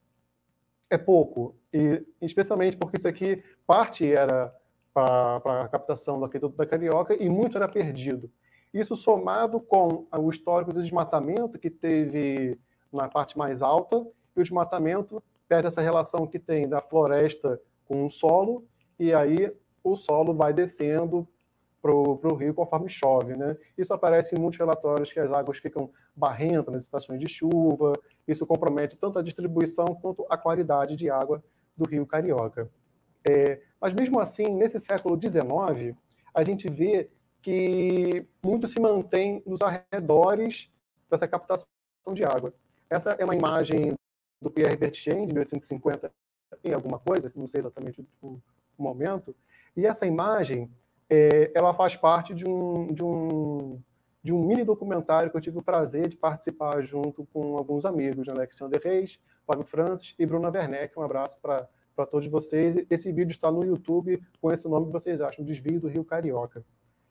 É pouco, e especialmente porque isso aqui, parte era para a captação do aqueduto da Carioca e muito era perdido. Isso somado com o histórico do desmatamento que teve na parte mais alta, e o desmatamento perde essa relação que tem da floresta com o solo, e aí o solo vai descendo para o rio conforme chove, né? Isso aparece em muitos relatórios que as águas ficam barrentas nas estações de chuva, isso compromete tanto a distribuição quanto a qualidade de água do Rio Carioca. Mas mesmo assim, nesse século XIX, a gente vê que muito se mantém nos arredores dessa captação de água. Essa é uma imagem do Pierre Berthier, de 1850 em alguma coisa, não sei exatamente o momento, e essa imagem ela faz parte de um mini documentário que eu tive o prazer de participar junto com alguns amigos, né? Alexander Reis, Fábio Francis e Bruna Werneck. Um abraço para todos vocês. Esse vídeo está no YouTube com esse nome que vocês acham, Desvio do Rio Carioca.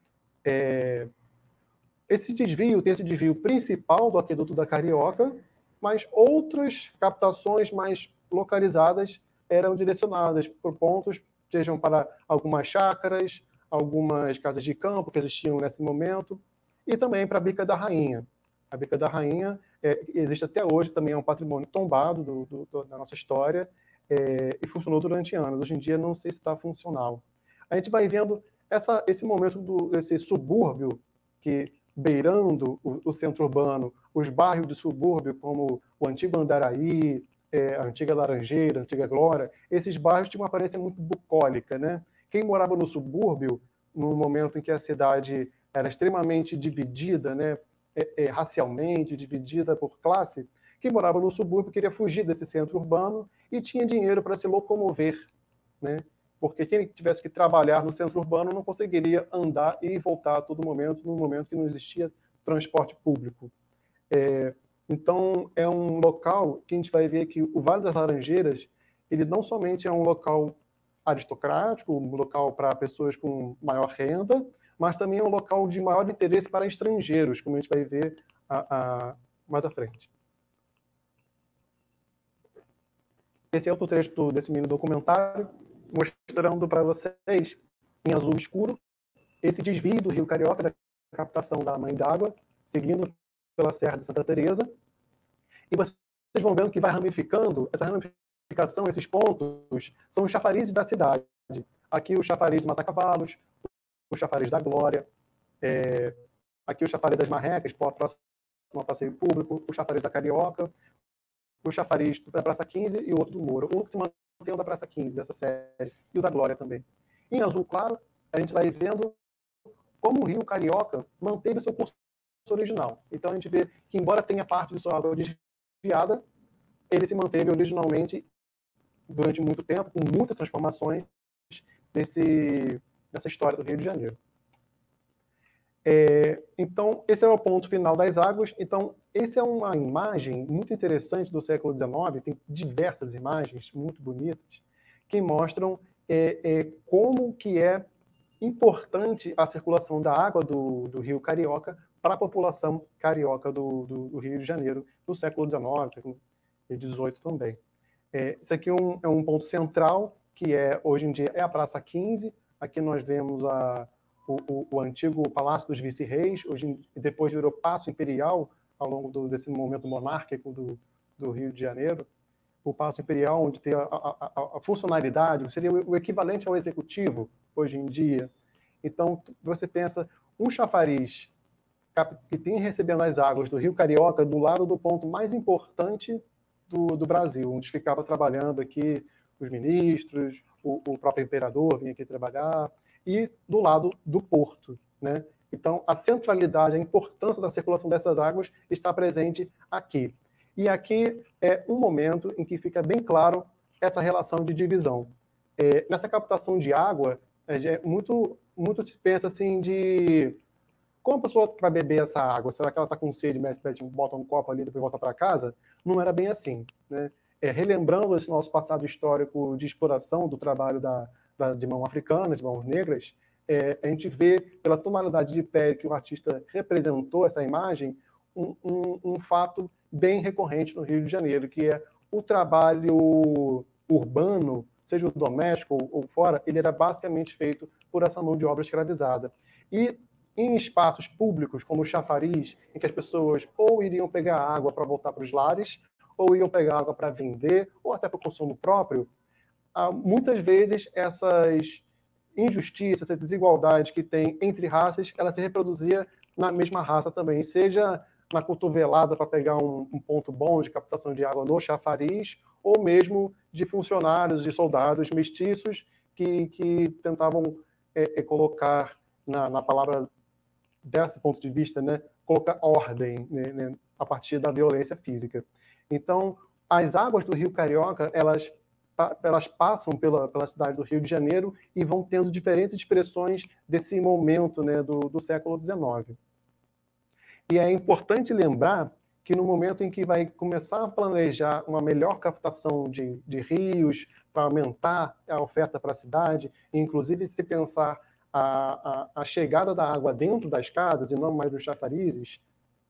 Esse desvio tem esse desvio principal do aqueduto da Carioca, mas outras captações mais localizadas eram direcionadas por pontos, sejam para algumas chácaras, algumas casas de campo que existiam nesse momento, e também para a Bica da Rainha. A Bica da Rainha existe até hoje, também é um patrimônio tombado da nossa história, e funcionou durante anos. Hoje em dia, não sei se está funcional. A gente vai vendo esse momento desse subúrbio, que beirando o centro urbano, os bairros de subúrbio, como o antigo Andaraí, a antiga Laranjeira, a antiga Glória, esses bairros tinham uma aparência muito bucólica, né? Quem morava no subúrbio, no momento em que a cidade era extremamente dividida, né, racialmente, dividida por classe, quem morava no subúrbio queria fugir desse centro urbano e tinha dinheiro para se locomover, né? Porque quem tivesse que trabalhar no centro urbano não conseguiria andar e voltar a todo momento, no momento que não existia transporte público. Então, é um local que a gente vai ver que o Vale das Laranjeiras, ele não somente é um local aristocrático, um local para pessoas com maior renda, mas também é um local de maior interesse para estrangeiros, como a gente vai ver mais à frente. Esse é outro trecho desse mini documentário, mostrando para vocês, em azul escuro, esse desvio do Rio Carioca, da captação da Mãe d'Água, seguindo pela Serra de Santa Teresa. E vocês vão vendo que vai ramificando, essa ramificação, esses pontos, são os chafarizes da cidade. Aqui o chafariz de Mata-Cavalos, o chafariz da Glória, aqui o chafariz das Marrecas, próximo ao passeio público, o chafariz da Carioca, o chafariz da Praça 15 e o outro do Moura. Um que se mantém é o da Praça 15, dessa série, e o da Glória também. Em azul claro, a gente vai vendo como o Rio Carioca manteve seu curso original. Então a gente vê que, embora tenha parte de sua água desviada, ele se manteve originalmente durante muito tempo, com muitas transformações nessa história do Rio de Janeiro. Então, esse é o ponto final das águas. Então, essa é uma imagem muito interessante do século XIX, tem diversas imagens muito bonitas, que mostram como que é importante a circulação da água do Rio Carioca para a população carioca do Rio de Janeiro, no século XIX, século XVIII também. Esse aqui é um ponto central, que hoje em dia é a Praça 15. Aqui nós vemos o antigo Palácio dos Vice-Reis, depois virou Paço Imperial, ao longo desse momento monárquico do Rio de Janeiro. O Paço Imperial, onde tem a funcionalidade, seria o equivalente ao executivo, hoje em dia. Então, você pensa um chafariz que tem recebendo as águas do Rio Carioca do lado do ponto mais importante do Brasil, onde ficava trabalhando aqui os ministros, o próprio imperador vinha aqui trabalhar, e do lado do porto, né? Então, a centralidade, a importância da circulação dessas águas está presente aqui. E aqui é um momento em que fica bem claro essa relação de divisão. Nessa captação de água, muito se pensa assim de como a pessoa vai beber essa água? Será que ela está com sede, bota um copo ali e depois volta para casa? Não era bem assim, né? Relembrando esse nosso passado histórico de exploração do trabalho de mão africana, de mãos negras, a gente vê pela tonalidade de pele que o artista representou essa imagem, um fato bem recorrente no Rio de Janeiro, que é o trabalho urbano, seja o doméstico ou fora, ele era basicamente feito por essa mão de obra escravizada. E em espaços públicos, como o chafariz, em que as pessoas ou iriam pegar água para voltar para os lares, ou iam pegar água para vender, ou até para o consumo próprio, muitas vezes essas injustiças, essa desigualdade que tem entre raças, ela se reproduzia na mesma raça também, seja na cotovelada para pegar um ponto bom de captação de água no chafariz, ou mesmo de funcionários, de soldados mestiços que tentavam colocar, na palavra desse ponto de vista, né, colocar ordem, né, a partir da violência física. Então, as águas do Rio Carioca, elas passam pela cidade do Rio de Janeiro e vão tendo diferentes expressões desse momento, né, do século XIX. E é importante lembrar que no momento em que vai começar a planejar uma melhor captação de rios, para aumentar a oferta para a cidade, e inclusive se pensar a chegada da água dentro das casas e não mais dos chafarizes,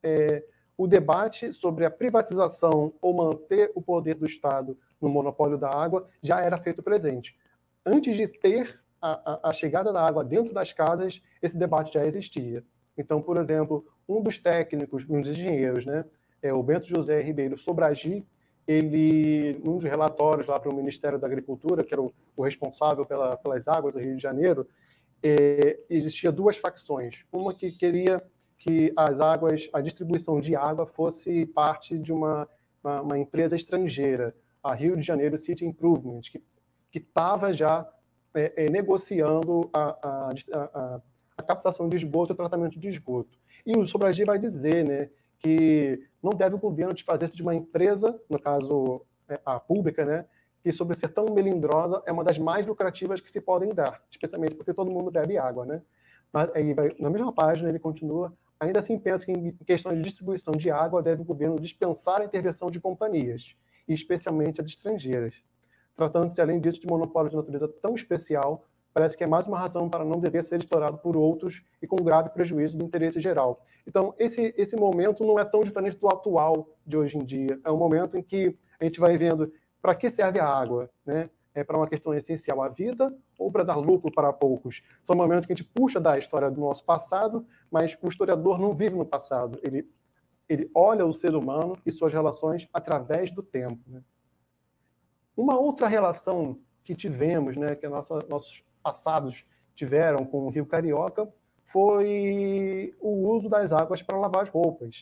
o debate sobre a privatização ou manter o poder do Estado no monopólio da água já era feito presente. Antes de ter a chegada da água dentro das casas, esse debate já existia. Então, por exemplo, um dos técnicos, um dos engenheiros, né, o Bento José Ribeiro Sobragi, ele, num dos relatórios lá para o Ministério da Agricultura, que era o responsável pelas águas do Rio de Janeiro, existia duas facções. Uma que queria que a distribuição de água fosse parte de uma empresa estrangeira, a Rio de Janeiro City Improvement, que estava já negociando a captação de esgoto e o tratamento de esgoto. E o Sobragi vai dizer, né, que não deve o governo fazer isso de uma empresa, no caso a pública, né, que, sobre ser tão melindrosa, é uma das mais lucrativas que se podem dar, especialmente porque todo mundo bebe água, né? Mas aí na mesma página ele continua: ainda assim penso que em questão de distribuição de água deve o governo dispensar a intervenção de companhias, e especialmente as estrangeiras. Tratando-se, além disso, de monopólio de natureza tão especial, parece que é mais uma razão para não dever ser explorado por outros e com grave prejuízo do interesse geral. Então, esse momento não é tão diferente do atual de hoje em dia. É um momento em que a gente vai vendo para que serve a água, né? É para uma questão essencial à vida ou para dar lucro para poucos? São momentos que a gente puxa da história do nosso passado, mas o historiador não vive no passado. Ele olha o ser humano e suas relações através do tempo, né? Uma outra relação que tivemos, né, que nossos passados tiveram com o Rio Carioca, foi o uso das águas para lavar as roupas.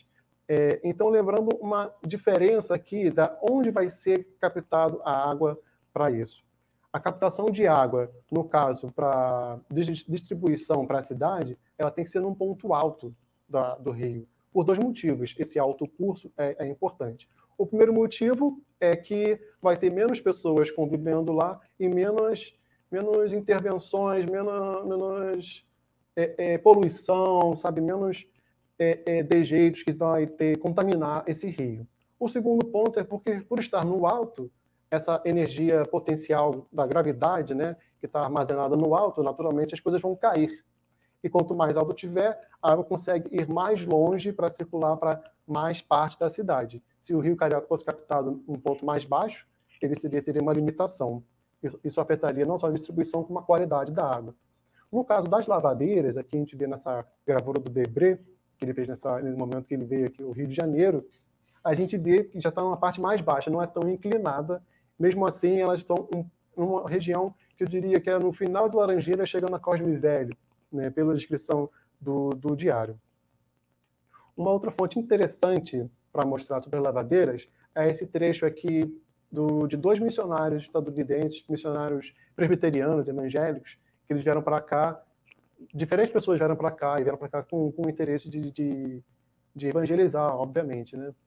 Então, lembrando uma diferença aqui da onde vai ser captado a água para isso. A captação de água, no caso, para distribuição para a cidade, ela tem que ser num ponto alto do rio, por dois motivos. Esse alto curso é importante. O primeiro motivo é que vai ter menos pessoas convivendo lá e menos intervenções, menos poluição, sabe? Menos dejeitos que vai contaminar esse rio. O segundo ponto é porque, por estar no alto, essa energia potencial da gravidade, né, que está armazenada no alto, naturalmente as coisas vão cair. E quanto mais alto tiver, a água consegue ir mais longe para circular para mais parte da cidade. Se o rio Carioca fosse captado em um ponto mais baixo, ele teria uma limitação. Isso afetaria não só a distribuição, como a qualidade da água. No caso das lavadeiras, aqui a gente vê nessa gravura do Debré, que ele fez no momento que ele veio aqui ao Rio de Janeiro, a gente vê que já está numa parte mais baixa, não é tão inclinada. Mesmo assim, elas estão em uma região que eu diria que é no final de Laranjeira, chegando a Cosme Velho, né, pela descrição do diário. Uma outra fonte interessante para mostrar sobre as lavadeiras é esse trecho aqui de dois missionários estadunidenses, missionários presbiterianos, evangélicos, que eles vieram para cá. Diferentes pessoas vieram para cá, e vieram para cá com o interesse de evangelizar, obviamente, né?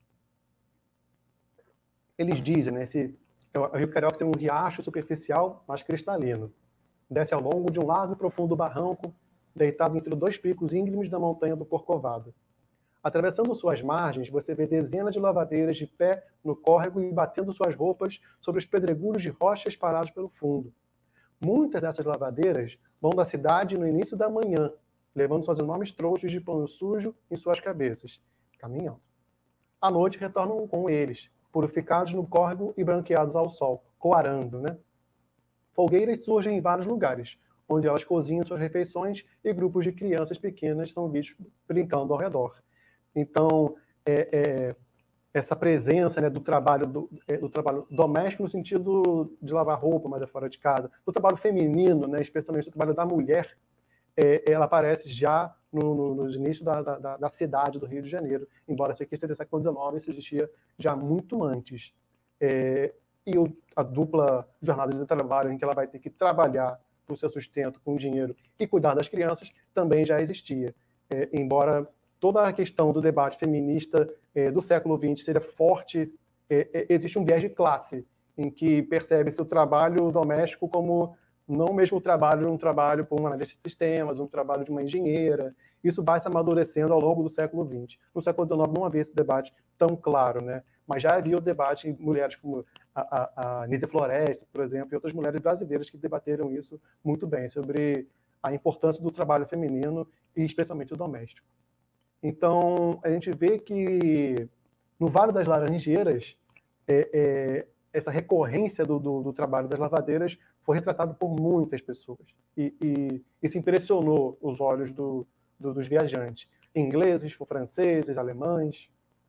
Eles dizem, né, o Rio Carioca tem um riacho superficial, mas cristalino. Desce ao longo de um largo e profundo barranco, deitado entre dois picos íngremes da montanha do Corcovado. Atravessando suas margens, você vê dezenas de lavadeiras de pé no córrego e batendo suas roupas sobre os pedregulhos de rocha espalhados pelo fundo. Muitas dessas lavadeiras vão da cidade no início da manhã, levando suas enormes trouxas de pano sujo em suas cabeças, caminhando. À noite retornam com eles, purificados no córrego e branqueados ao sol, coarando, né? Fogueiras surgem em vários lugares, onde elas cozinham suas refeições e grupos de crianças pequenas são vistos brincando ao redor. Então, essa presença, né, do trabalho doméstico no sentido de lavar roupa, mas é fora de casa, do trabalho feminino, né, especialmente do trabalho da mulher, ela aparece já nos inícios da cidade do Rio de Janeiro, embora essa aqui seja do século XIX, isso existia já muito antes. E a dupla jornada de trabalho, em que ela vai ter que trabalhar para o seu sustento com dinheiro e cuidar das crianças, também já existia. Embora toda a questão do debate feminista do século XX seja forte, existe um viés de classe, em que percebe-se o trabalho doméstico como não mesmo um trabalho por uma analista de sistemas, um trabalho de uma engenheira. Isso vai se amadurecendo ao longo do século XX. No século XIX não havia esse debate tão claro, né? Mas já havia o debate em mulheres como a Nízia Floresta, por exemplo, e outras mulheres brasileiras que debateram isso muito bem, sobre a importância do trabalho feminino e especialmente o doméstico. Então, a gente vê que no Vale das Laranjeiras, essa recorrência do trabalho das lavadeiras foi retratado por muitas pessoas. E isso impressionou os olhos dos viajantes. Ingleses, franceses, alemães.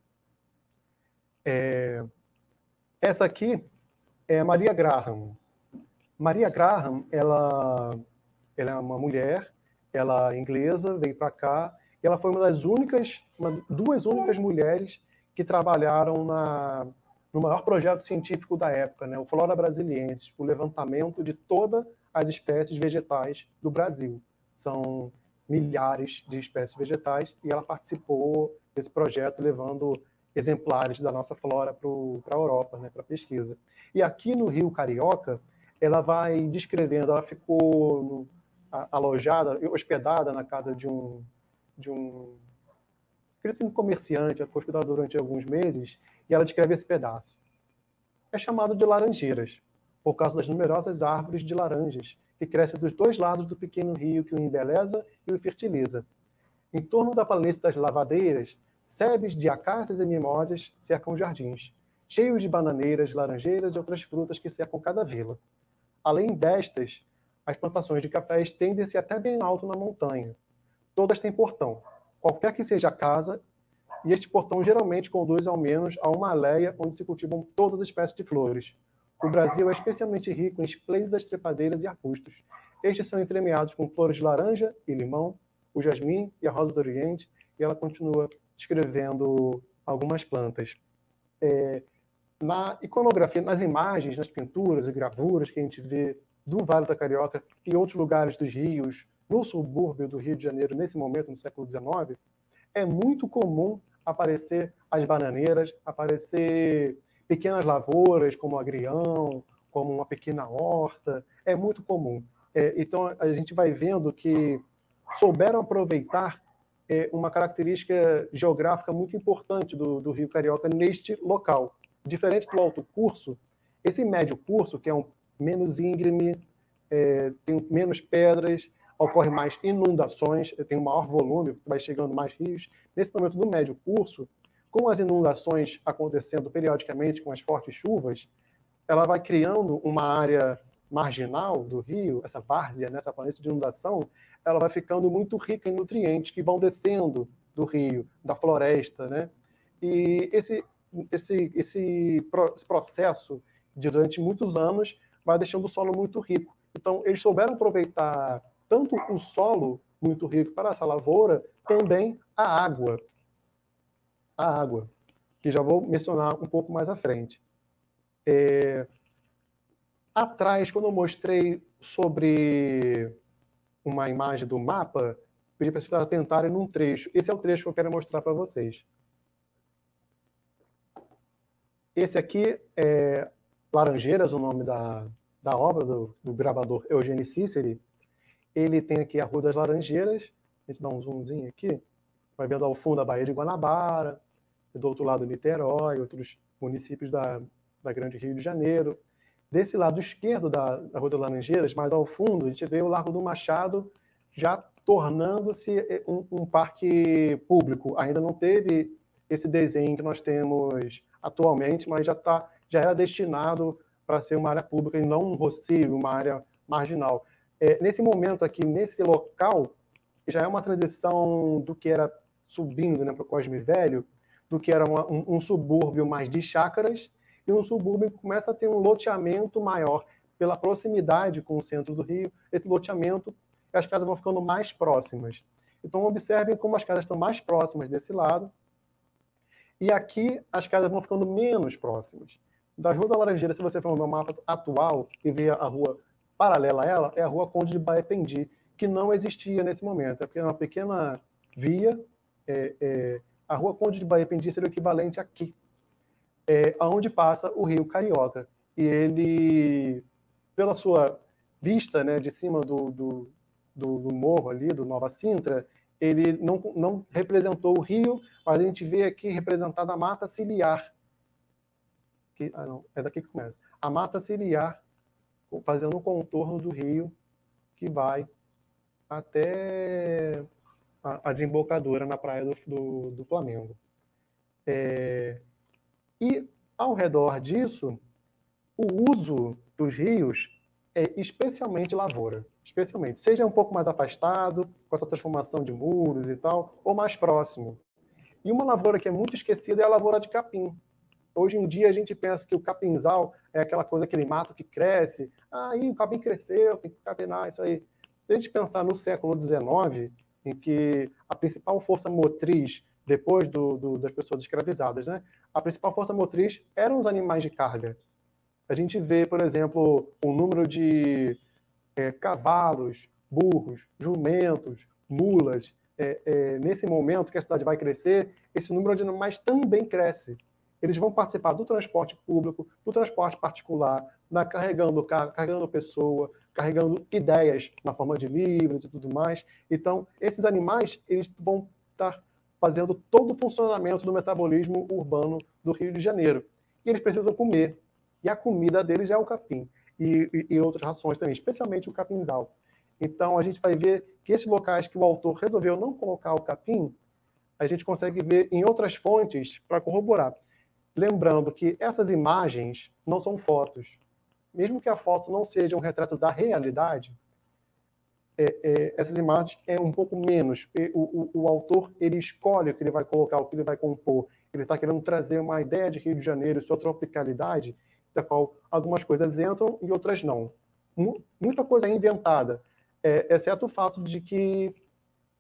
Essa aqui é a Maria Graham. Maria Graham, ela é uma mulher, ela é inglesa, veio para cá, e ela foi duas únicas mulheres que trabalharam no maior projeto científico da época, né, o Flora Brasiliensis, o levantamento de todas as espécies vegetais do Brasil. São milhares de espécies vegetais, e ela participou desse projeto levando exemplares da nossa flora para a Europa, né, para pesquisa. E aqui no Rio Carioca, ela vai descrevendo, ela ficou alojada, hospedada na casa de um comerciante, ela foi hospedada durante alguns meses, e ela descreve esse pedaço. É chamado de Laranjeiras, por causa das numerosas árvores de laranjas que crescem dos dois lados do pequeno rio que o embeleza e o fertiliza. Em torno da planície das lavadeiras, sebes de acácias e mimosas cercam jardins, cheios de bananeiras, laranjeiras e outras frutas que cercam cada vila. Além destas, as plantações de café estendem-se até bem alto na montanha. Todas têm portão, qualquer que seja a casa, e este portão geralmente conduz ao menos a uma aldeia onde se cultivam todas as espécies de flores. O Brasil é especialmente rico em esplêndidas trepadeiras e arbustos. Estes são entremeados com flores de laranja e limão, o jasmim e a rosa do Oriente, e ela continua descrevendo algumas plantas. Na iconografia, nas imagens, nas pinturas e gravuras que a gente vê do Vale da Carioca e outros lugares dos rios, no subúrbio do Rio de Janeiro, nesse momento, no século XIX, é muito comum aparecer as bananeiras, aparecer pequenas lavouras, como agrião, como uma pequena horta, é muito comum. Então, a gente vai vendo que souberam aproveitar uma característica geográfica muito importante do Rio Carioca neste local. Diferente do alto curso, esse médio curso, que é menos íngreme, tem menos pedras, ocorre mais inundações, tem um maior volume, vai chegando mais rios. Nesse momento do médio curso, com as inundações acontecendo periodicamente com as fortes chuvas, ela vai criando uma área marginal do rio, essa várzea, essa planície de inundação, ela vai ficando muito rica em nutrientes que vão descendo do rio, da floresta, né? E esse processo, durante muitos anos, vai deixando o solo muito rico. Então, eles souberam aproveitar tanto o solo muito rico para essa lavoura, também a água. A água, que já vou mencionar um pouco mais à frente. Atrás, quando eu mostrei sobre uma imagem do mapa, pedi para vocês atentarem num trecho. Esse é o trecho que eu quero mostrar para vocês. Esse aqui é Laranjeiras, o nome da obra do gravador Eugênio Cíceri. Ele tem aqui a Rua das Laranjeiras. A gente dá um zoomzinho aqui. Vai vendo ao fundo a Baía de Guanabara, e do outro lado Niterói, outros municípios da Grande Rio de Janeiro. Desse lado esquerdo da Rua das Laranjeiras, mais ao fundo, a gente vê o Largo do Machado já tornando-se um parque público. Ainda não teve esse desenho que nós temos atualmente, mas já era destinado para ser uma área pública e não um rocio, uma área marginal. Nesse momento aqui, nesse local, já é uma transição do que era subindo, né, para o Cosme Velho, do que era um subúrbio mais de chácaras, e um subúrbio que começa a ter um loteamento maior pela proximidade com o centro do Rio. Esse loteamento, as casas vão ficando mais próximas. Então, observem como as casas estão mais próximas desse lado, e aqui as casas vão ficando menos próximas. Da Rua da Laranjeira, se você for no meu mapa atual e ver a rua paralela a ela, é a Rua Conde de Baependi, que não existia nesse momento. É porque é uma pequena via. A Rua Conde de Baependi seria o equivalente aqui, onde passa o Rio Carioca. E ele, pela sua vista, né, de cima do morro ali, do Nova Sintra, ele não representou o rio, mas a gente vê aqui representada a mata ciliar. Não, é daqui que começa. A mata ciliar, fazendo o contorno do rio, que vai até a desembocadura na praia do Flamengo. E, ao redor disso, o uso dos rios é especialmente lavoura. Especialmente. Seja um pouco mais afastado, com essa transformação de muros e tal, ou mais próximo. E uma lavoura que é muito esquecida é a lavoura de capim. Hoje em dia a gente pensa que o capinzal é aquela coisa, aquele mato que cresce. Aí o capim cresceu, tem que capinar, isso aí. Se a gente pensar no século XIX, em que a principal força motriz, depois das pessoas escravizadas, né? A principal força motriz eram os animais de carga. A gente vê, por exemplo, o número de cavalos, burros, jumentos, mulas. Nesse momento que a cidade vai crescer, esse número de animais também cresce. Eles vão participar do transporte público, do transporte particular, carregando carro, carregando pessoa, carregando ideias na forma de livros e tudo mais. Então, esses animais eles vão estar fazendo todo o funcionamento do metabolismo urbano do Rio de Janeiro. E eles precisam comer. E a comida deles é o capim. E outras rações também, especialmente o capinzal. Então, a gente vai ver que esses locais que o autor resolveu não colocar o capim, a gente consegue ver em outras fontes para corroborar. Lembrando que essas imagens não são fotos. Mesmo que a foto não seja um retrato da realidade, essas imagens é um pouco menos. O autor ele escolhe o que ele vai colocar, o que ele vai compor. Ele está querendo trazer uma ideia de Rio de Janeiro e sua tropicalidade, da qual algumas coisas entram e outras não. Muita coisa é inventada, exceto o fato de que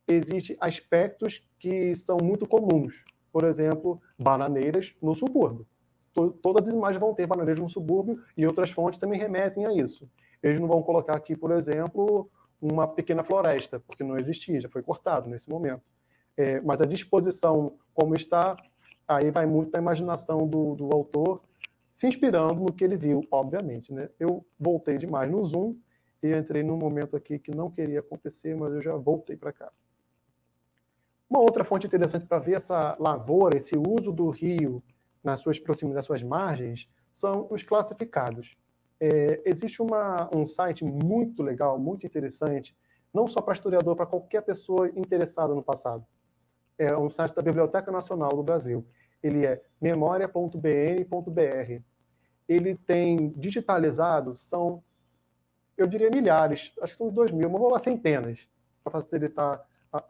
existem aspectos que são muito comuns. Por exemplo, bananeiras no subúrbio. Todas as imagens vão ter bananeiras no subúrbio e outras fontes também remetem a isso. Eles não vão colocar aqui, por exemplo, uma pequena floresta, porque não existia, já foi cortado nesse momento. Mas a disposição como está, aí vai muito da imaginação do autor, se inspirando no que ele viu, obviamente, né? Eu voltei demais no Zoom e entrei num momento aqui que não queria acontecer, mas eu já voltei para cá. Uma outra fonte interessante para ver essa lavoura, esse uso do rio nas suas proximidades, nas suas margens, são os classificados. Existe um site muito legal, muito interessante, não só para historiador, para qualquer pessoa interessada no passado. É um site da Biblioteca Nacional do Brasil. Ele é memoria.bn.br. Ele tem digitalizado, são, eu diria, milhares, acho que são 2.000, mas vou lá centenas, para facilitar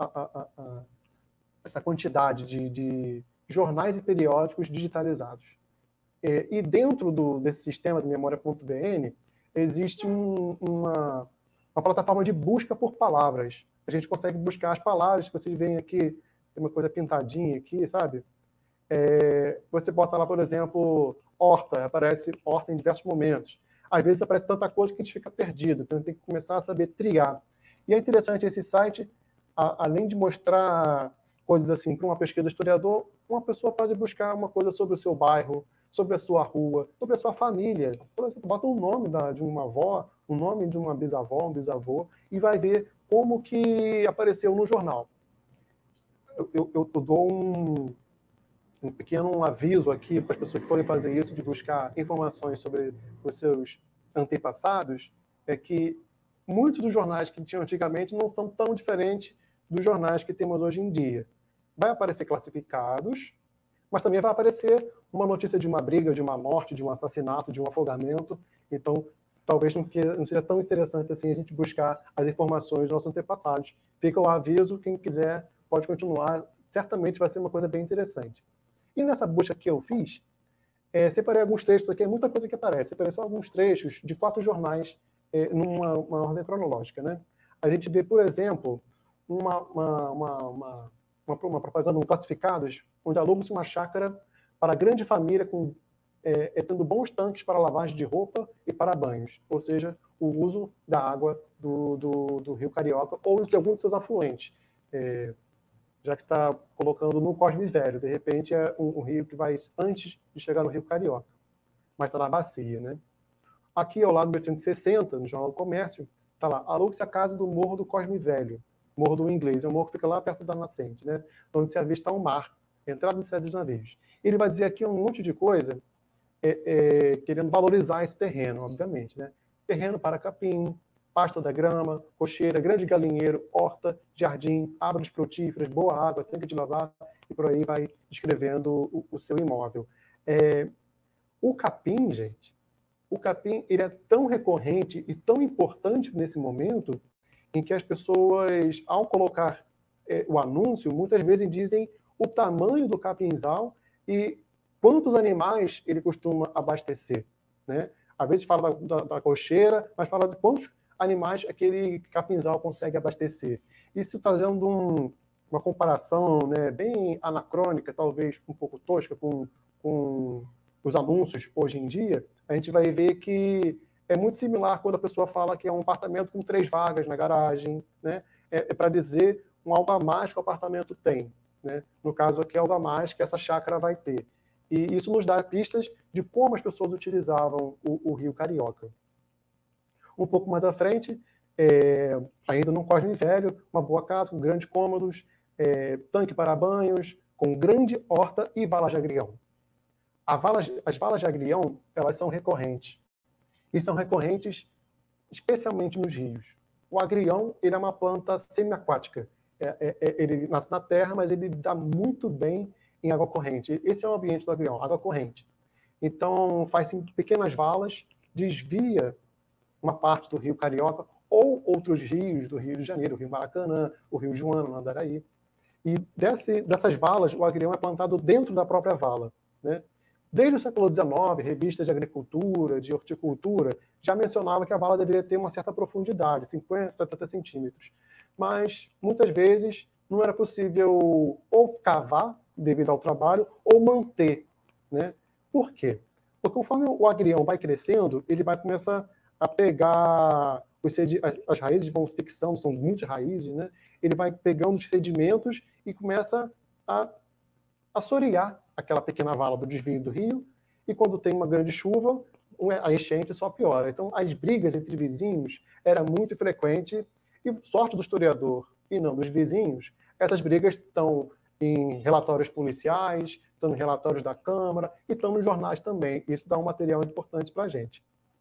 essa quantidade de jornais e periódicos digitalizados. E dentro desse sistema de memória.bn, existe uma plataforma de busca por palavras. A gente consegue buscar as palavras que vocês veem aqui, tem uma coisa pintadinha aqui, sabe? Você bota lá, por exemplo, horta, aparece horta em diversos momentos. Às vezes aparece tanta coisa que a gente fica perdido, então tem que começar a saber triar. E é interessante esse site, além de mostrar coisas assim para uma pesquisa historiador, uma pessoa pode buscar uma coisa sobre o seu bairro, sobre a sua rua, sobre a sua família. Por exemplo, bota o nome de uma avó, o nome de uma bisavó, um bisavô, e vai ver como que apareceu no jornal. Eu dou um pequeno aviso aqui para as pessoas que forem fazer isso, de buscar informações sobre os seus antepassados, é que muitos dos jornais que tinham antigamente não são tão diferentes dos jornais que temos hoje em dia. Vai aparecer classificados, mas também vai aparecer uma notícia de uma briga, de uma morte, de um assassinato, de um afogamento. Então, talvez não seja tão interessante assim a gente buscar as informações dos nossos antepassados. Fica o aviso, quem quiser pode continuar, certamente vai ser uma coisa bem interessante. E nessa busca que eu fiz, separei alguns trechos aqui, é muita coisa que aparece. Separei só alguns trechos de 4 jornais numa ordem cronológica, né? A gente vê, por exemplo, uma propaganda, classificados, onde aluga-se uma chácara para a grande família, tendo bons tanques para lavagem de roupa e para banhos, ou seja, o uso da água do Rio Carioca ou de algum de seus afluentes. Já que está colocando no Cosme Velho, de repente é um rio que vai antes de chegar no Rio Carioca, mas está na bacia, né? Aqui ao lado, 1860, no Jornal do Comércio, está lá, alugue-se a casa do Morro do Cosme Velho, Morro do Inglês, é um morro que fica lá perto da nascente, né? Onde se avista o mar, entrada e saída dos navios. Ele vai dizer aqui um monte de coisa, querendo valorizar esse terreno, obviamente, né? Terreno para capim, pasto da grama, cocheira, grande galinheiro, horta, jardim, árvores frutíferas, boa água, tanque de lavar, e por aí vai descrevendo o seu imóvel. O capim, gente, ele é tão recorrente e tão importante nesse momento em que as pessoas, ao colocar o anúncio, muitas vezes dizem o tamanho do capinzal e quantos animais ele costuma abastecer, né? Às vezes fala da cocheira, mas fala de quantos animais aquele capinzal consegue abastecer. Isso trazendo uma comparação, né, bem anacrônica, talvez um pouco tosca com os anúncios hoje em dia, a gente vai ver que é muito similar quando a pessoa fala que é um apartamento com 3 vagas na garagem, né? Para dizer algo a mais que o apartamento tem, né? No caso aqui, algo a mais que essa chácara vai ter. E isso nos dá pistas de como as pessoas utilizavam o Rio Carioca. Um pouco mais à frente, ainda no Cosme Velho, uma boa casa com grandes cômodos, tanque para banhos, com grande horta e valas de agrião. As valas de agrião, elas são recorrentes. E são recorrentes especialmente nos rios. O agrião, ele é uma planta semiaquática. Ele nasce na terra, mas ele dá muito bem em água corrente. Esse é o ambiente do agrião, água corrente. Então, faz-se pequenas valas, desvia uma parte do Rio Carioca ou outros rios do Rio de Janeiro, o Rio Maracanã, o Rio Joana, no Andaraí. E dessas valas, o agrião é plantado dentro da própria vala, né? Desde o século XIX, revistas de agricultura, de horticultura, já mencionavam que a vala deveria ter uma certa profundidade, 50, 70 centímetros. mas muitas vezes não era possível ou cavar devido ao trabalho ou manter, né? Por quê? Porque conforme o agrião vai crescendo, ele vai começar a pegar as raízes vão se fixando, são muitas raízes, né? Ele vai pegando os sedimentos e começa a assorear aquela pequena vala do desvio do rio, e quando tem uma grande chuva, a enchente só piora. Então, as brigas entre vizinhos era muito frequente, e sorte do historiador e não dos vizinhos, essas brigas estão em relatórios policiais, estão em relatórios da Câmara e estão nos jornais também. Isso dá um material importante para a gente.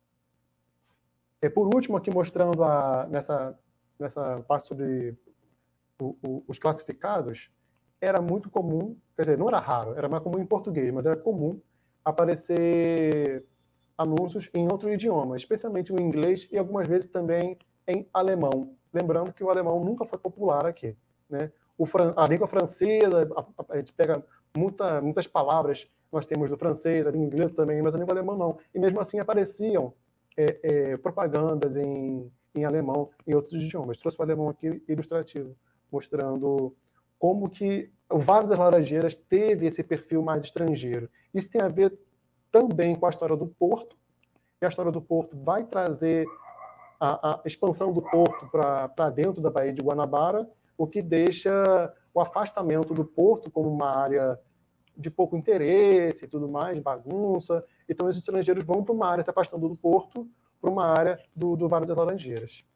Por último, aqui mostrando nessa parte sobre os classificados, era muito comum, quer dizer, não era raro, era mais comum em português, mas era comum aparecer anúncios em outro idioma, especialmente o inglês e algumas vezes também em alemão. Lembrando que o alemão nunca foi popular aqui, né? A língua francesa, a gente pega muitas palavras, nós temos do francês, a língua inglesa também, mas a língua alemã não. E mesmo assim apareciam propagandas em alemão e outros idiomas. Trouxe o alemão aqui ilustrativo, mostrando como que o Vale das Laranjeiras teve esse perfil mais estrangeiro. Isso tem a ver também com a história do porto, e a história do porto vai trazer a expansão do porto para dentro da Baía de Guanabara, o que deixa o afastamento do porto como uma área de pouco interesse e tudo mais, bagunça. Então, os estrangeiros vão para uma área se afastando do porto, para uma área do Vale das Laranjeiras.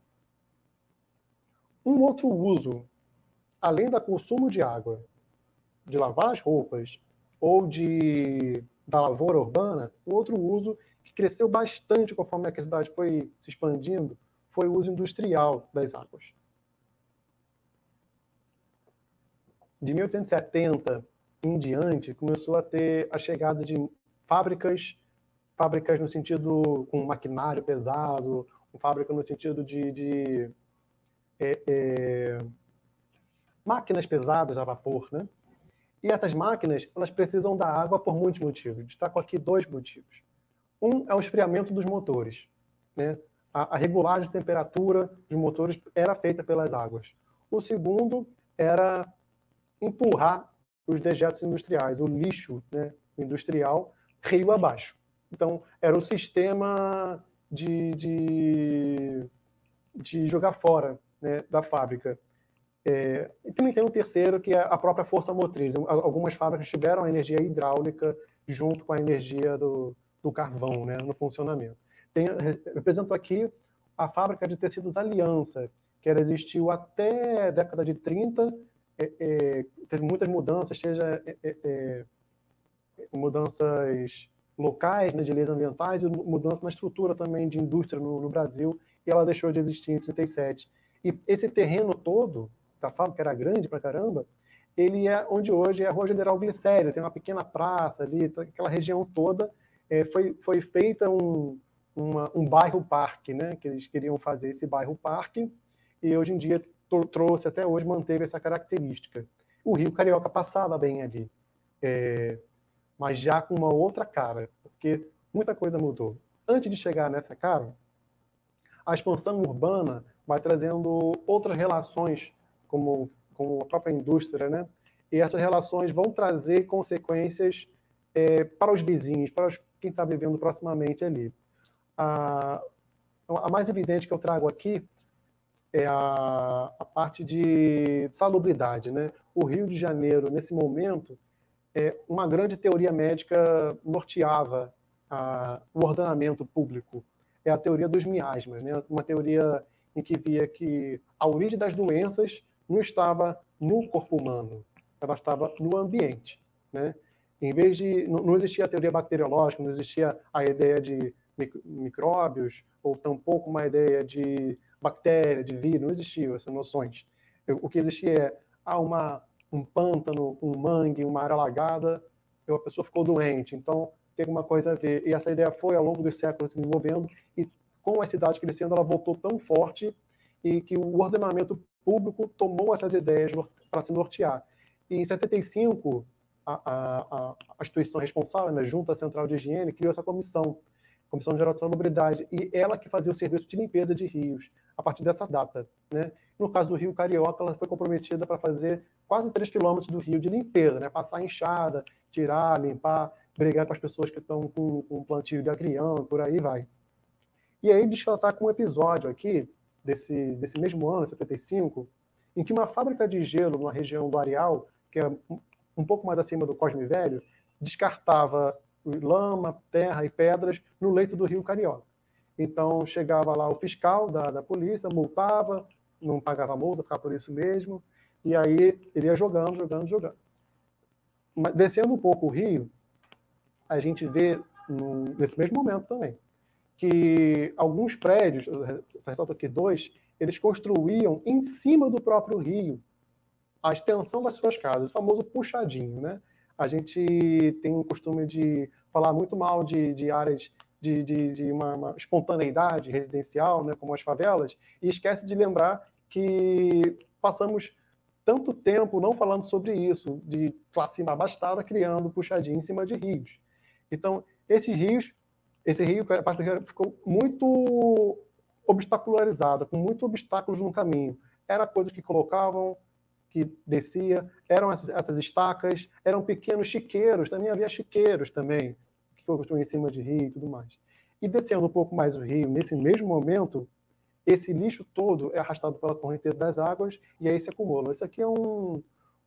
Um outro uso, além do consumo de água, de lavar as roupas ou da lavoura urbana, um outro uso que cresceu bastante conforme a cidade foi se expandindo foi o uso industrial das águas. De 1870 em diante, começou a ter a chegada de fábricas no sentido com maquinário pesado, fábrica no sentido de máquinas pesadas a vapor, né? E essas máquinas, elas precisam da água por muitos motivos. Destaco aqui 2 motivos. Um é o esfriamento dos motores, né? A regulagem de temperatura dos motores era feita pelas águas. O segundo era empurrar os dejetos industriais, o lixo, né, industrial, rio abaixo. Então, era o sistema de jogar fora, né, da fábrica. E também tem um terceiro, que é a própria força motriz. Algumas fábricas tiveram a energia hidráulica junto com a energia do carvão, né, no funcionamento. Eu apresento aqui a fábrica de tecidos Aliança, que ela existiu até a década de 30, teve muitas mudanças, seja mudanças locais, né, de leis ambientais, e mudança na estrutura também de indústria no Brasil, e ela deixou de existir em 37. E esse terreno todo da fábrica, que era grande pra caramba, ele é onde hoje é a Rua General Glicério, tem uma pequena praça ali, aquela região toda, foi feita um bairro-parque, né, que eles queriam fazer esse bairro-parque, e hoje em dia trouxe até hoje, manteve essa característica. O Rio Carioca passava bem ali, mas já com uma outra cara, porque muita coisa mudou. Antes de chegar nessa cara, a expansão urbana vai trazendo outras relações, como a própria indústria, né? E essas relações vão trazer consequências para os vizinhos, para quem está vivendo proximamente ali. A mais evidente que eu trago aqui é a parte de salubridade, né? O Rio de Janeiro, nesse momento, uma grande teoria médica norteava o ordenamento público. É a teoria dos miasmas, né? Uma teoria em que via que a origem das doenças não estava no corpo humano, ela estava no ambiente, né? Em vez de... Não existia a teoria bacteriológica, não existia a ideia de micróbios, ou tampouco uma ideia de bactéria, de vírus, não existiam essas noções. O que existia é um pântano, um mangue, uma área alagada, e a pessoa ficou doente, então tem alguma coisa a ver. E essa ideia foi, ao longo dos séculos, se desenvolvendo, e com a cidade crescendo, ela voltou tão forte, e que o ordenamento público tomou essas ideias para se nortear. E em 75, a instituição responsável, né, Junta Central de Higiene, criou essa comissão. Comissão Geral de Salubridade, e ela que fazia o serviço de limpeza de rios a partir dessa data, né? No caso do Rio Carioca, ela foi comprometida para fazer quase 3 quilômetros do rio de limpeza, né? Passar enxada, tirar, limpar, brigar com as pessoas que estão com plantio de agrião, por aí vai. E aí destacar com um episódio aqui, desse mesmo ano, 75, em que uma fábrica de gelo numa região do Areal, que é um pouco mais acima do Cosme Velho, descartava lama, terra e pedras no leito do Rio Carioca. Então chegava lá o fiscal da polícia, multava, não pagava multa, ficava por isso mesmo, e aí ele ia jogando. Descendo um pouco o rio, a gente vê, nesse mesmo momento também, que alguns prédios, ressalto aqui 2, eles construíam em cima do próprio rio a extensão das suas casas, o famoso puxadinho, né? A gente tem o costume de falar muito mal de áreas de uma espontaneidade residencial, né, como as favelas, e esquece de lembrar que passamos tanto tempo não falando sobre isso, de classe abastada, criando puxadinho em cima de rios. Então, esse rio, a parte do rio ficou muito obstacularizada, com muitos obstáculos no caminho. Era coisas que colocavam, que descia, eram essas estacas, eram pequenos chiqueiros, também havia chiqueiros também, que construíam em cima de rio e tudo mais. E descendo um pouco mais o rio, nesse mesmo momento, esse lixo todo é arrastado pela correnteza das águas e aí se acumula. Isso aqui é um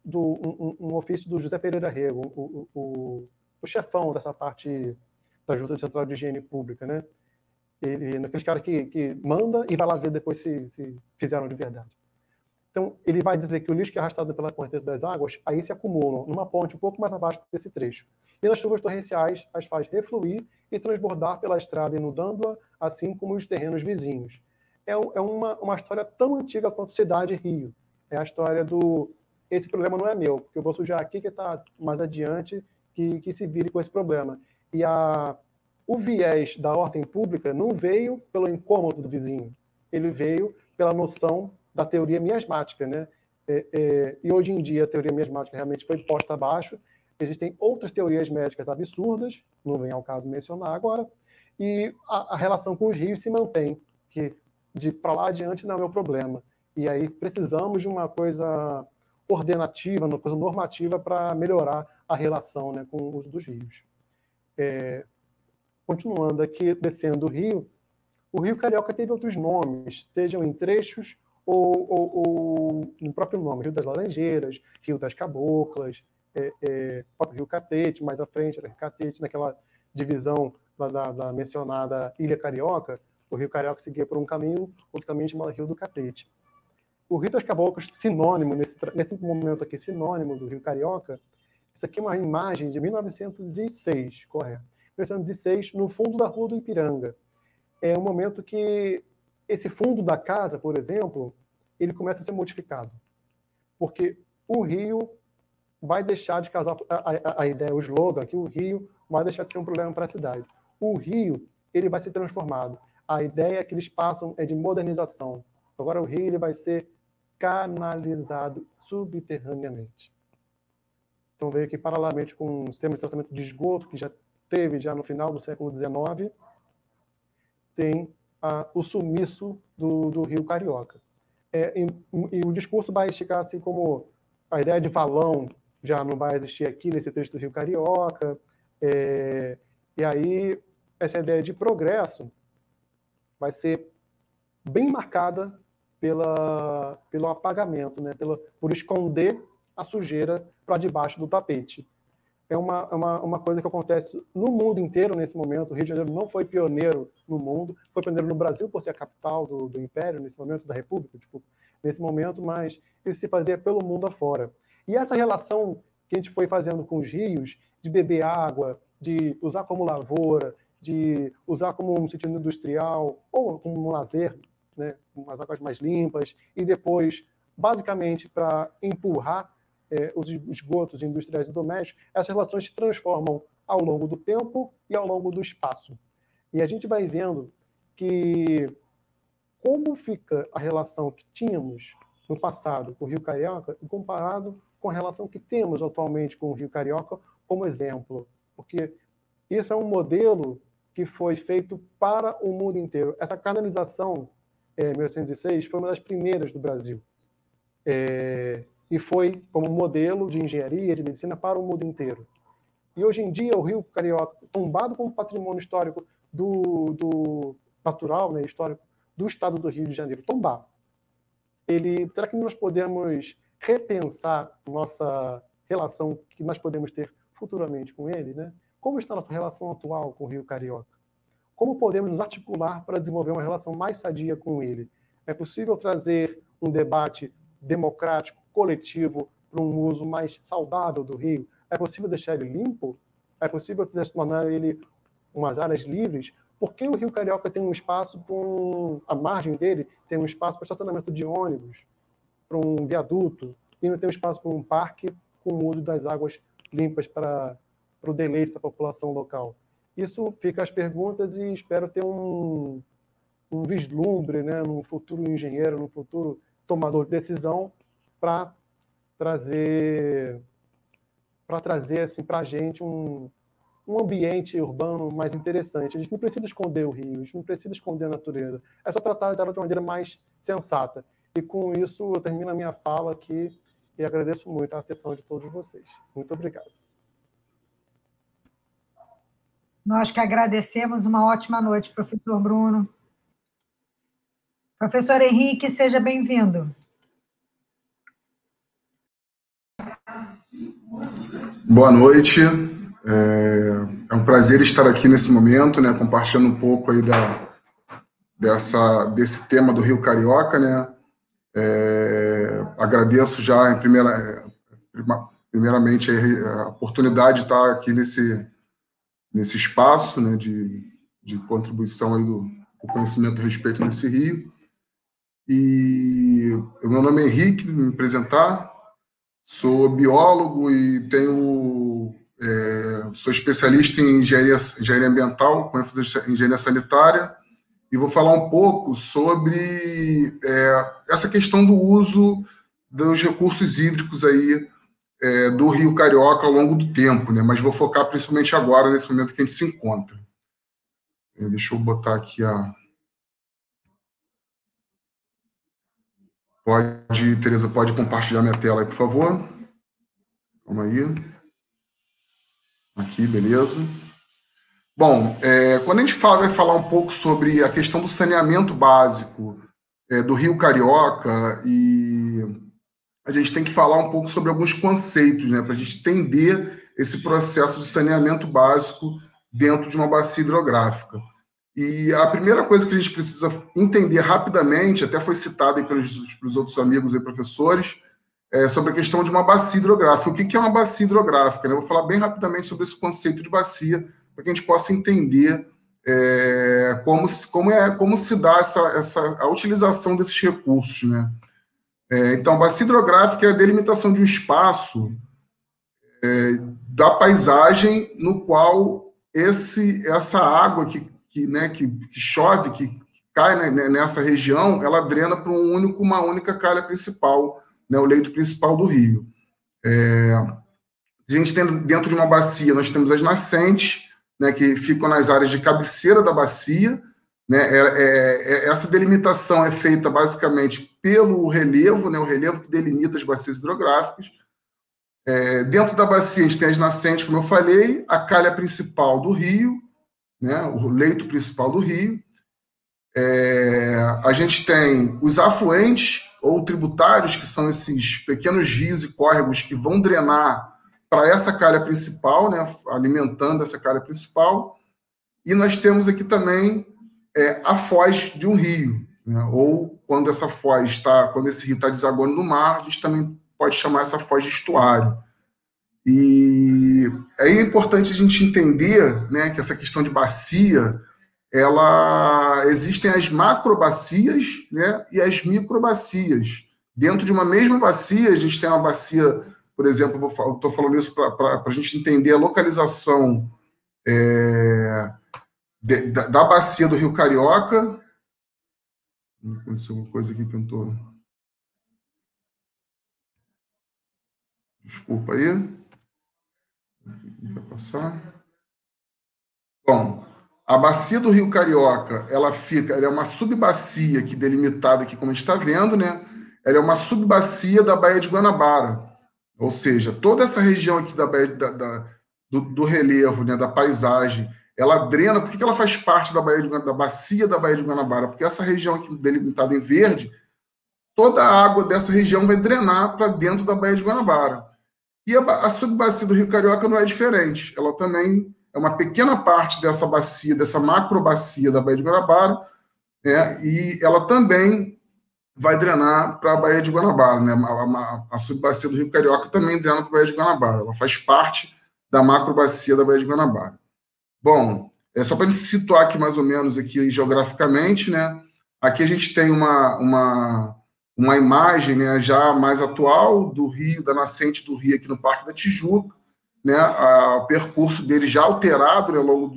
ofício do José Pereira Rego, o chefão dessa parte da Junta Central de Higiene Pública, né? Aqueles caras que manda e vai lá ver depois se fizeram de verdade. Então, ele vai dizer que o lixo que é arrastado pela correnteza das águas, aí se acumulam numa ponte um pouco mais abaixo desse trecho. E nas chuvas torrenciais, as faz refluir e transbordar pela estrada, inundando-a, assim como os terrenos vizinhos. É uma história tão antiga quanto Cidade e Rio. É a história do... Esse problema não é meu, porque eu vou sujar aqui que está mais adiante, que se vire com esse problema. E o viés da ordem pública não veio pelo incômodo do vizinho. Ele veio pela noção da teoria miasmática, né? E hoje em dia a teoria miasmática realmente foi posta abaixo. Existem outras teorias médicas absurdas, não vem ao caso mencionar agora, e a relação com os rios se mantém, que de para lá adiante não é o meu problema. E aí precisamos de uma coisa ordenativa, uma coisa normativa para melhorar a relação, né, com o uso dos rios. Continuando aqui, descendo o Rio Carioca teve outros nomes, sejam em trechos ou no próprio nome, Rio das Laranjeiras, Rio das Caboclas, próprio Rio Catete, mais à frente era Rio Catete, naquela divisão da mencionada Ilha Carioca, o Rio Carioca seguia por um caminho, outro caminho chamado Rio do Catete. O Rio das Caboclas, sinônimo, nesse momento aqui, sinônimo do Rio Carioca, isso aqui é uma imagem de 1906, correto? 1906, no fundo da Rua do Ipiranga. É um momento que esse fundo da casa, por exemplo, ele começa a ser modificado. Porque o rio vai deixar de causar a ideia, o slogan aqui, o rio vai deixar de ser um problema para a cidade. O rio, ele vai ser transformado. A ideia que eles passam é de modernização. Agora o rio ele vai ser canalizado subterraneamente. Então veio aqui paralelamente com o sistema de tratamento de esgoto, que já teve já no final do século XIX, tem o sumiço do Rio Carioca. E o discurso vai esticar assim como a ideia de valão já não vai existir aqui nesse trecho do Rio Carioca, e aí essa ideia de progresso vai ser bem marcada pelo apagamento, né? Por esconder a sujeira para debaixo do tapete. É uma coisa que acontece no mundo inteiro nesse momento. O Rio de Janeiro não foi pioneiro no mundo, foi pioneiro no Brasil por ser a capital do Império, nesse momento, da República, desculpa, nesse momento, mas isso se fazia pelo mundo afora. E essa relação que a gente foi fazendo com os rios, de beber água, de usar como lavoura, de usar como um sentido industrial, ou como um lazer, né, umas águas mais limpas, e depois, basicamente, para empurrar os esgotos industriais e domésticos, essas relações se transformam ao longo do tempo e ao longo do espaço. E a gente vai vendo que como fica a relação que tínhamos no passado com o Rio Carioca comparado com a relação que temos atualmente com o Rio Carioca como exemplo. Porque isso é um modelo que foi feito para o mundo inteiro. Essa canalização, em 1806, foi uma das primeiras do Brasil. E foi como modelo de engenharia, de medicina para o mundo inteiro. E hoje em dia, o Rio Carioca, tombado como patrimônio histórico do natural, né, histórico do estado do Rio de Janeiro, tombado. Será que nós podemos repensar nossa relação que nós podemos ter futuramente com ele, né? Como está a nossa relação atual com o Rio Carioca? Como podemos nos articular para desenvolver uma relação mais sadia com ele? É possível trazer um debate democrático, coletivo, para um uso mais saudável do rio? É possível deixar ele limpo? É possível tornar ele umas áreas livres? Por que o Rio Carioca tem um espaço, a margem dele tem um espaço para estacionamento de ônibus, para um viaduto, e não tem um espaço para um parque com o uso das águas limpas para o deleite da população local? Isso fica as perguntas e espero ter um vislumbre, né, num futuro engenheiro, num futuro tomador de decisão, para trazer assim, para a gente um ambiente urbano mais interessante. A gente não precisa esconder o rio, a gente não precisa esconder a natureza. É só tratar dela de uma maneira mais sensata. E com isso eu termino a minha fala aqui e agradeço muito a atenção de todos vocês. Muito obrigado. Nós que agradecemos. Uma ótima noite, professor Bruno. Professor Henrique, seja bem-vindo. Boa noite. É um prazer estar aqui nesse momento, né, compartilhando um pouco aí desse tema do Rio Carioca, né. Agradeço já primeiramente a oportunidade de estar aqui nesse espaço, né, de contribuição aí do conhecimento a respeito desse rio. E o meu nome é Henrique, me apresentar. Sou biólogo e sou especialista em engenharia ambiental, com ênfase em engenharia sanitária, e vou falar um pouco sobre essa questão do uso dos recursos hídricos aí, do Rio Carioca ao longo do tempo, né? Mas vou focar principalmente agora, nesse momento que a gente se encontra. Deixa eu botar aqui Tereza, pode compartilhar minha tela aí, por favor? Calma aí. Aqui, beleza. Bom, quando a gente vai falar um pouco sobre a questão do saneamento básico do Rio Carioca, e a gente tem que falar um pouco sobre alguns conceitos, né, para a gente entender esse processo de saneamento básico dentro de uma bacia hidrográfica. E a primeira coisa que a gente precisa entender rapidamente, até foi citada aí pelos outros amigos e professores, sobre a questão de uma bacia hidrográfica. O que é uma bacia hidrográfica, né? Eu vou falar bem rapidamente sobre esse conceito de bacia, para que a gente possa entender como se dá a utilização desses recursos, né? Então, bacia hidrográfica é a delimitação de um espaço da paisagem no qual essa água que chove, que cai, né, nessa região, ela drena para uma única calha principal, né, o leito principal do rio. A gente tem dentro de uma bacia, nós temos as nascentes, né, que ficam nas áreas de cabeceira da bacia, né. Essa delimitação é feita basicamente pelo relevo, né, o relevo que delimita as bacias hidrográficas. Dentro da bacia a gente tem as nascentes, como eu falei, a calha principal do rio, né, o leito principal do rio. A gente tem os afluentes ou tributários, que são esses pequenos rios e córregos que vão drenar para essa calha principal, né, alimentando essa calha principal. E nós temos aqui também a foz de um rio, né, ou quando esse rio está desaguando no mar, a gente também pode chamar essa foz de estuário. E é importante a gente entender, né, que essa questão de bacia, existem as macrobacias, né, e as microbacias. Dentro de uma mesma bacia, a gente tem uma bacia, por exemplo, estou falando isso para a gente entender a localização da bacia do Rio Carioca. Aconteceu alguma coisa aqui que eu não estou... Desculpa aí. Vai passar. Bom, A bacia do Rio Carioca, ela é uma subbacia aqui delimitada aqui, como a gente está vendo, né? Ela é uma subbacia da Baía de Guanabara, ou seja, toda essa região aqui da Baía, do relevo, né, da paisagem, ela drena. Por que ela faz parte da bacia da Baía de Guanabara? Porque essa região aqui delimitada em verde, toda a água dessa região vai drenar para dentro da Baía de Guanabara. E a subbacia do Rio Carioca não é diferente. Ela também é uma pequena parte dessa bacia, dessa macrobacia da Baía de Guanabara, né? E ela também vai drenar para a Baía de Guanabara, né? A subbacia do Rio Carioca também drena para a Baía de Guanabara. Ela faz parte da macrobacia da Baía de Guanabara. Bom, só para a gente situar aqui mais ou menos aqui geograficamente, né? Aqui a gente tem uma imagem, né, já mais atual do rio, da nascente do rio aqui no Parque da Tijuca, né, o percurso dele já alterado, né, ao longo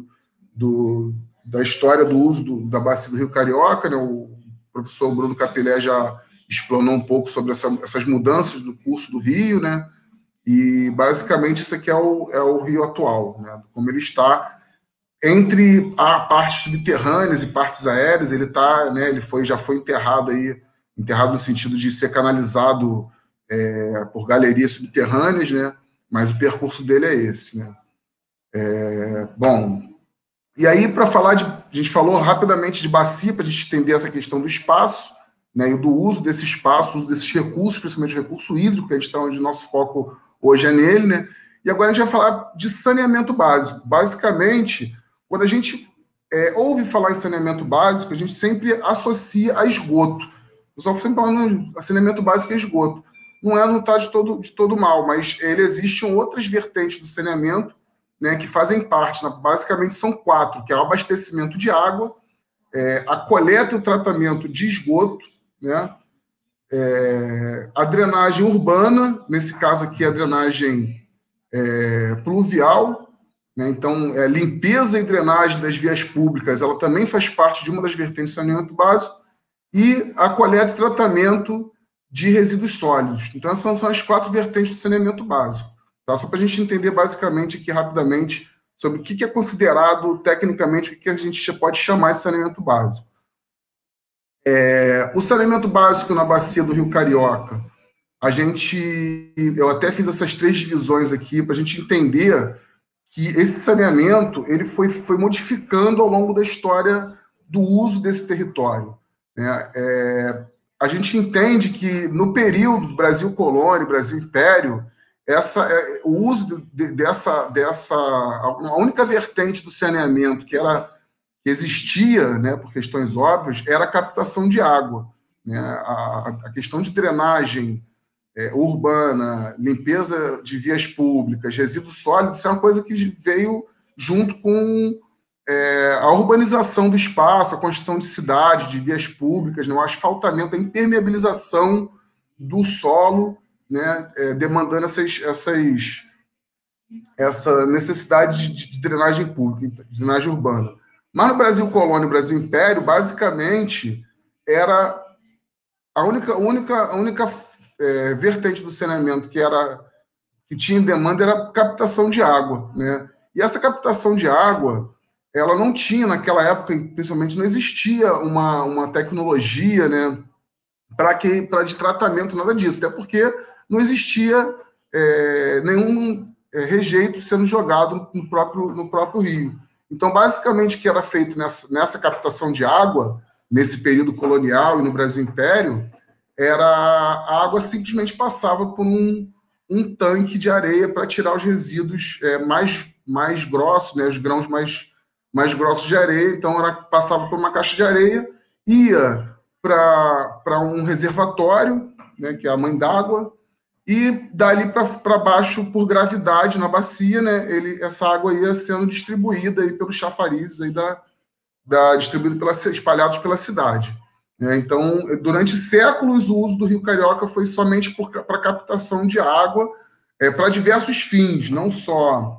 da história do uso da bacia do Rio Carioca, né, o professor Bruno Capilé já explanou um pouco sobre essas mudanças do curso do rio, né, e basicamente isso aqui é o rio atual, né, como ele está entre partes subterrâneas e partes aéreas. Ele tá, né, já foi enterrado no sentido de ser canalizado por galerias subterrâneas, né, mas o percurso dele é esse, né. Bom, e aí, para falar a gente falou rapidamente de bacia, para a gente entender essa questão do espaço, né, e do uso desse espaço, uso desses recursos, principalmente o recurso hídrico, que a gente está onde o nosso foco hoje é nele, né, e agora a gente vai falar de saneamento básico. Basicamente, quando a gente ouve falar em saneamento básico, a gente sempre associa a esgoto. O pessoal sempre falando saneamento básico é esgoto. Não está de todo mal, mas existem outras vertentes do saneamento, né, que fazem parte, né, basicamente são 4, que é o abastecimento de água, a coleta e o tratamento de esgoto, né, a drenagem urbana, nesse caso aqui a drenagem pluvial, né, então limpeza e drenagem das vias públicas, ela também faz parte de uma das vertentes do saneamento básico, e a coleta e tratamento de resíduos sólidos. Então, essas são as 4 vertentes do saneamento básico. Tá? Só para a gente entender basicamente aqui rapidamente sobre o que é considerado tecnicamente, o que a gente pode chamar de saneamento básico. O saneamento básico na bacia do Rio Carioca, eu até fiz essas 3 divisões aqui para a gente entender que esse saneamento ele foi modificando ao longo da história do uso desse território, né? A gente entende que no período do Brasil colônia, Brasil império, o uso a única vertente do saneamento que existia, né, por questões óbvias, era a captação de água, né? A questão de drenagem urbana, limpeza de vias públicas, resíduos sólidos, isso é uma coisa que veio junto com a urbanização do espaço, a construção de cidades, de vias públicas, né, o asfaltamento, a impermeabilização do solo, né, demandando essa necessidade de drenagem pública, de drenagem urbana. Mas no Brasil colônia, no Brasil império, basicamente, era a única vertente do saneamento que tinha demanda era a captação de água, né? E essa captação de água, ela não tinha, naquela época, principalmente, não existia uma tecnologia, né, de tratamento, nada disso, até porque não existia nenhum rejeito sendo jogado no próprio rio. Então, basicamente, o que era feito nessa captação de água, nesse período colonial e no Brasil Império, a água simplesmente passava por um tanque de areia para tirar os resíduos mais grossos, né, os grãos mais grossos de areia. Então, passava por uma caixa de areia, ia para um reservatório, né, que é a mãe d'água, e dali para baixo, por gravidade, na bacia, né, essa água ia sendo distribuída aí pelos chafarizes aí espalhados pela cidade. Então, durante séculos, o uso do Rio Carioca foi somente para captação de água, para diversos fins, não só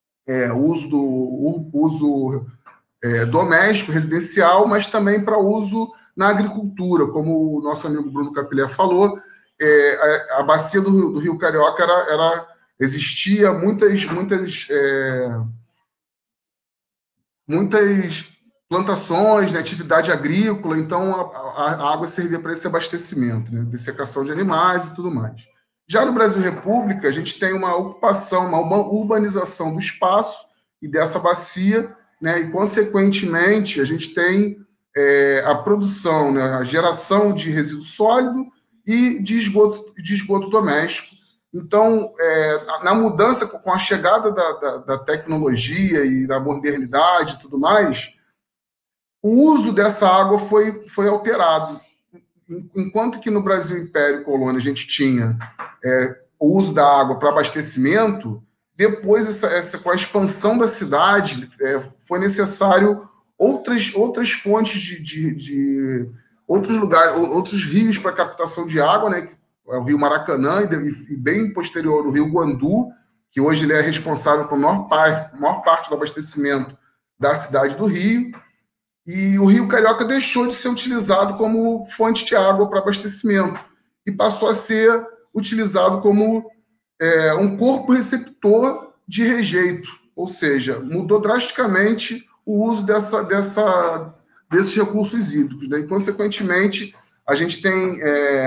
o uso doméstico, residencial, mas também para uso na agricultura, como o nosso amigo Bruno Capilé falou. A bacia do Rio Carioca existia muitas muitas plantações, né, atividade agrícola, então a água servia para esse abastecimento, né, dessecação de animais e tudo mais. Já no Brasil República, a gente tem uma ocupação, uma urbanização do espaço e dessa bacia, né, e, consequentemente, a gente tem a produção, né, a geração de resíduo sólido e de esgoto doméstico. Então, na mudança, com a chegada da tecnologia e da modernidade e tudo mais, o uso dessa água foi alterado. Enquanto que no Brasil Império e Colônia a gente tinha o uso da água para abastecimento, depois, com a expansão da cidade, foi necessário outras fontes de outros lugares, outros rios para captação de água, né? O Rio Maracanã e bem posterior o Rio Guandu, que hoje ele é responsável por maior parte do abastecimento da cidade do Rio. E o Rio Carioca deixou de ser utilizado como fonte de água para abastecimento e passou a ser utilizado como um corpo receptor de rejeito, ou seja, mudou drasticamente o uso desses recursos hídricos, né? E, consequentemente, a gente tem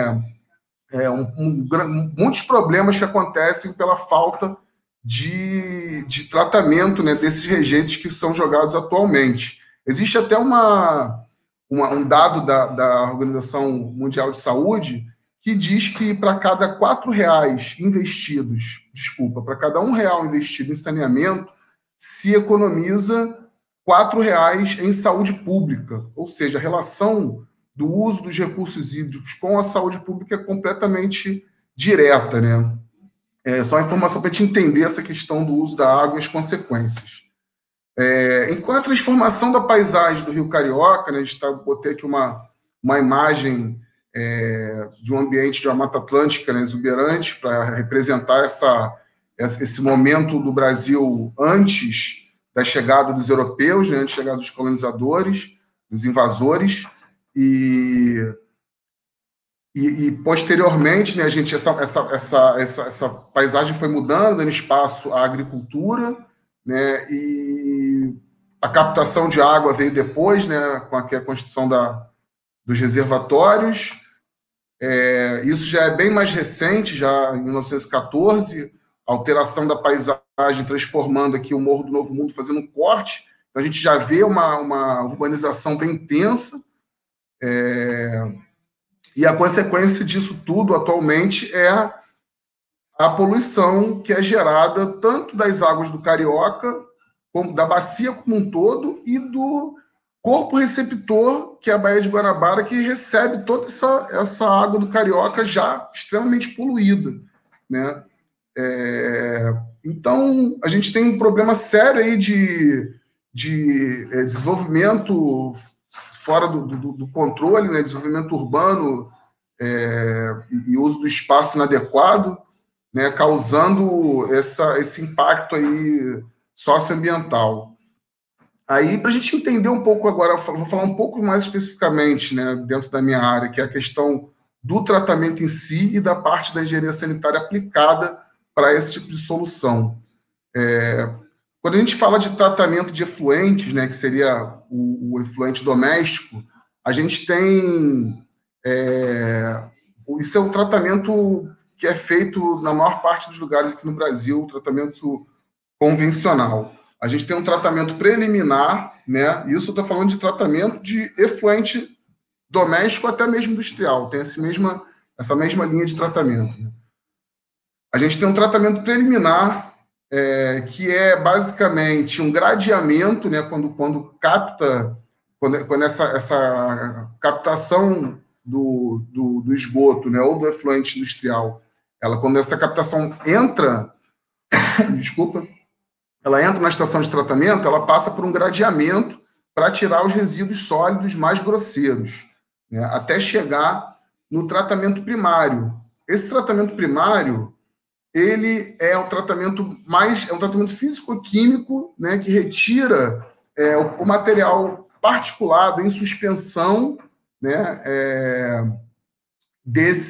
muitos problemas que acontecem pela falta de tratamento, né, desses rejeitos que são jogados atualmente. Existe até um dado da Organização Mundial de Saúde que diz que para cada R$4 investidos, para cada R$1 investido em saneamento, se economiza R$4 em saúde pública. Ou seja, a relação do uso dos recursos hídricos com a saúde pública é completamente direta, né? Só uma informação para a gente entender essa questão do uso da água e as consequências. Enquanto a transformação da paisagem do Rio Carioca, né, a gente botei aqui uma imagem de um ambiente de uma Mata Atlântica, né, exuberante, para representar esse momento do Brasil antes da chegada dos europeus, né, antes da chegada dos colonizadores, dos invasores, e posteriormente, né, a gente, essa paisagem foi mudando, dando espaço à agricultura, né, e a captação de água veio depois, né, com a construção dos reservatórios. Isso já é bem mais recente, já em 1914, a alteração da paisagem, transformando aqui o Morro do Novo Mundo, fazendo um corte. Então, a gente já vê uma urbanização bem intensa, e a consequência disso tudo, atualmente, é a poluição que é gerada tanto das águas do Carioca, como da bacia como um todo, e do corpo receptor, que é a Baía de Guanabara, que recebe toda essa água do Carioca já extremamente poluída, né? Então, a gente tem um problema sério aí de desenvolvimento fora do controle, né? Desenvolvimento urbano e uso do espaço inadequado, né? Causando esse impacto aí socioambiental. Aí, para a gente entender um pouco agora, eu vou falar um pouco mais especificamente, né, dentro da minha área, que é a questão do tratamento em si e da parte da engenharia sanitária aplicada para esse tipo de solução. Quando a gente fala de tratamento de efluentes, né, que seria o efluente doméstico, a gente tem... isso é um tratamento que é feito na maior parte dos lugares aqui no Brasil, tratamento convencional. A gente tem um tratamento preliminar, né? Isso eu estou falando de tratamento de efluente doméstico, até mesmo industrial, tem essa mesma linha de tratamento, né? A gente tem um tratamento preliminar, que é basicamente um gradeamento, né? Quando essa captação do esgoto, né? Ou do efluente industrial, quando essa captação entra, ela entra na estação de tratamento, ela passa por um gradeamento para tirar os resíduos sólidos mais grosseiros, né, até chegar no tratamento primário. Esse tratamento primário, ele é um tratamento físico-químico, né, que retira o material particulado em suspensão, né,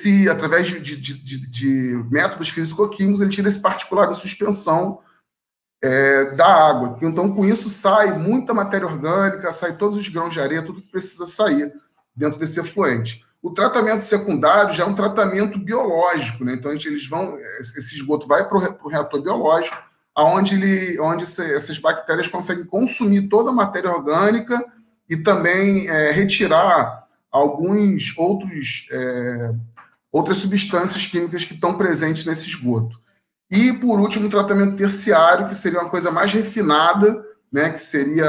através de métodos físico-químicos, ele tira esse particulado em suspensão da água. Então, com isso, sai muita matéria orgânica, sai todos os grãos de areia, tudo que precisa sair dentro desse efluente. O tratamento secundário já é um tratamento biológico, né? Então, esse esgoto vai para o reator biológico, onde essas bactérias conseguem consumir toda a matéria orgânica e também retirar outras substâncias químicas que estão presentes nesse esgoto. E, por último, o tratamento terciário, que seria uma coisa mais refinada, né, que seria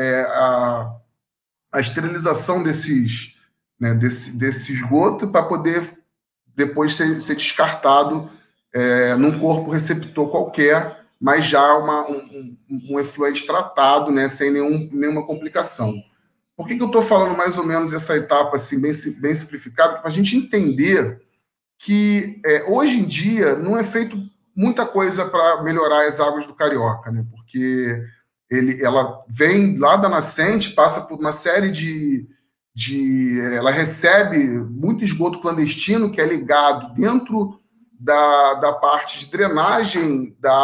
a esterilização desse esgoto para poder depois ser descartado num corpo receptor qualquer, mas já um efluente tratado, né, sem nenhuma complicação. Por que eu estou falando mais ou menos essa etapa assim, bem simplificada? Para a gente entender que hoje em dia não é feito muita coisa para melhorar as águas do Carioca, né? Porque ela vem lá da nascente, passa por uma série ela recebe muito esgoto clandestino que é ligado dentro da parte de drenagem da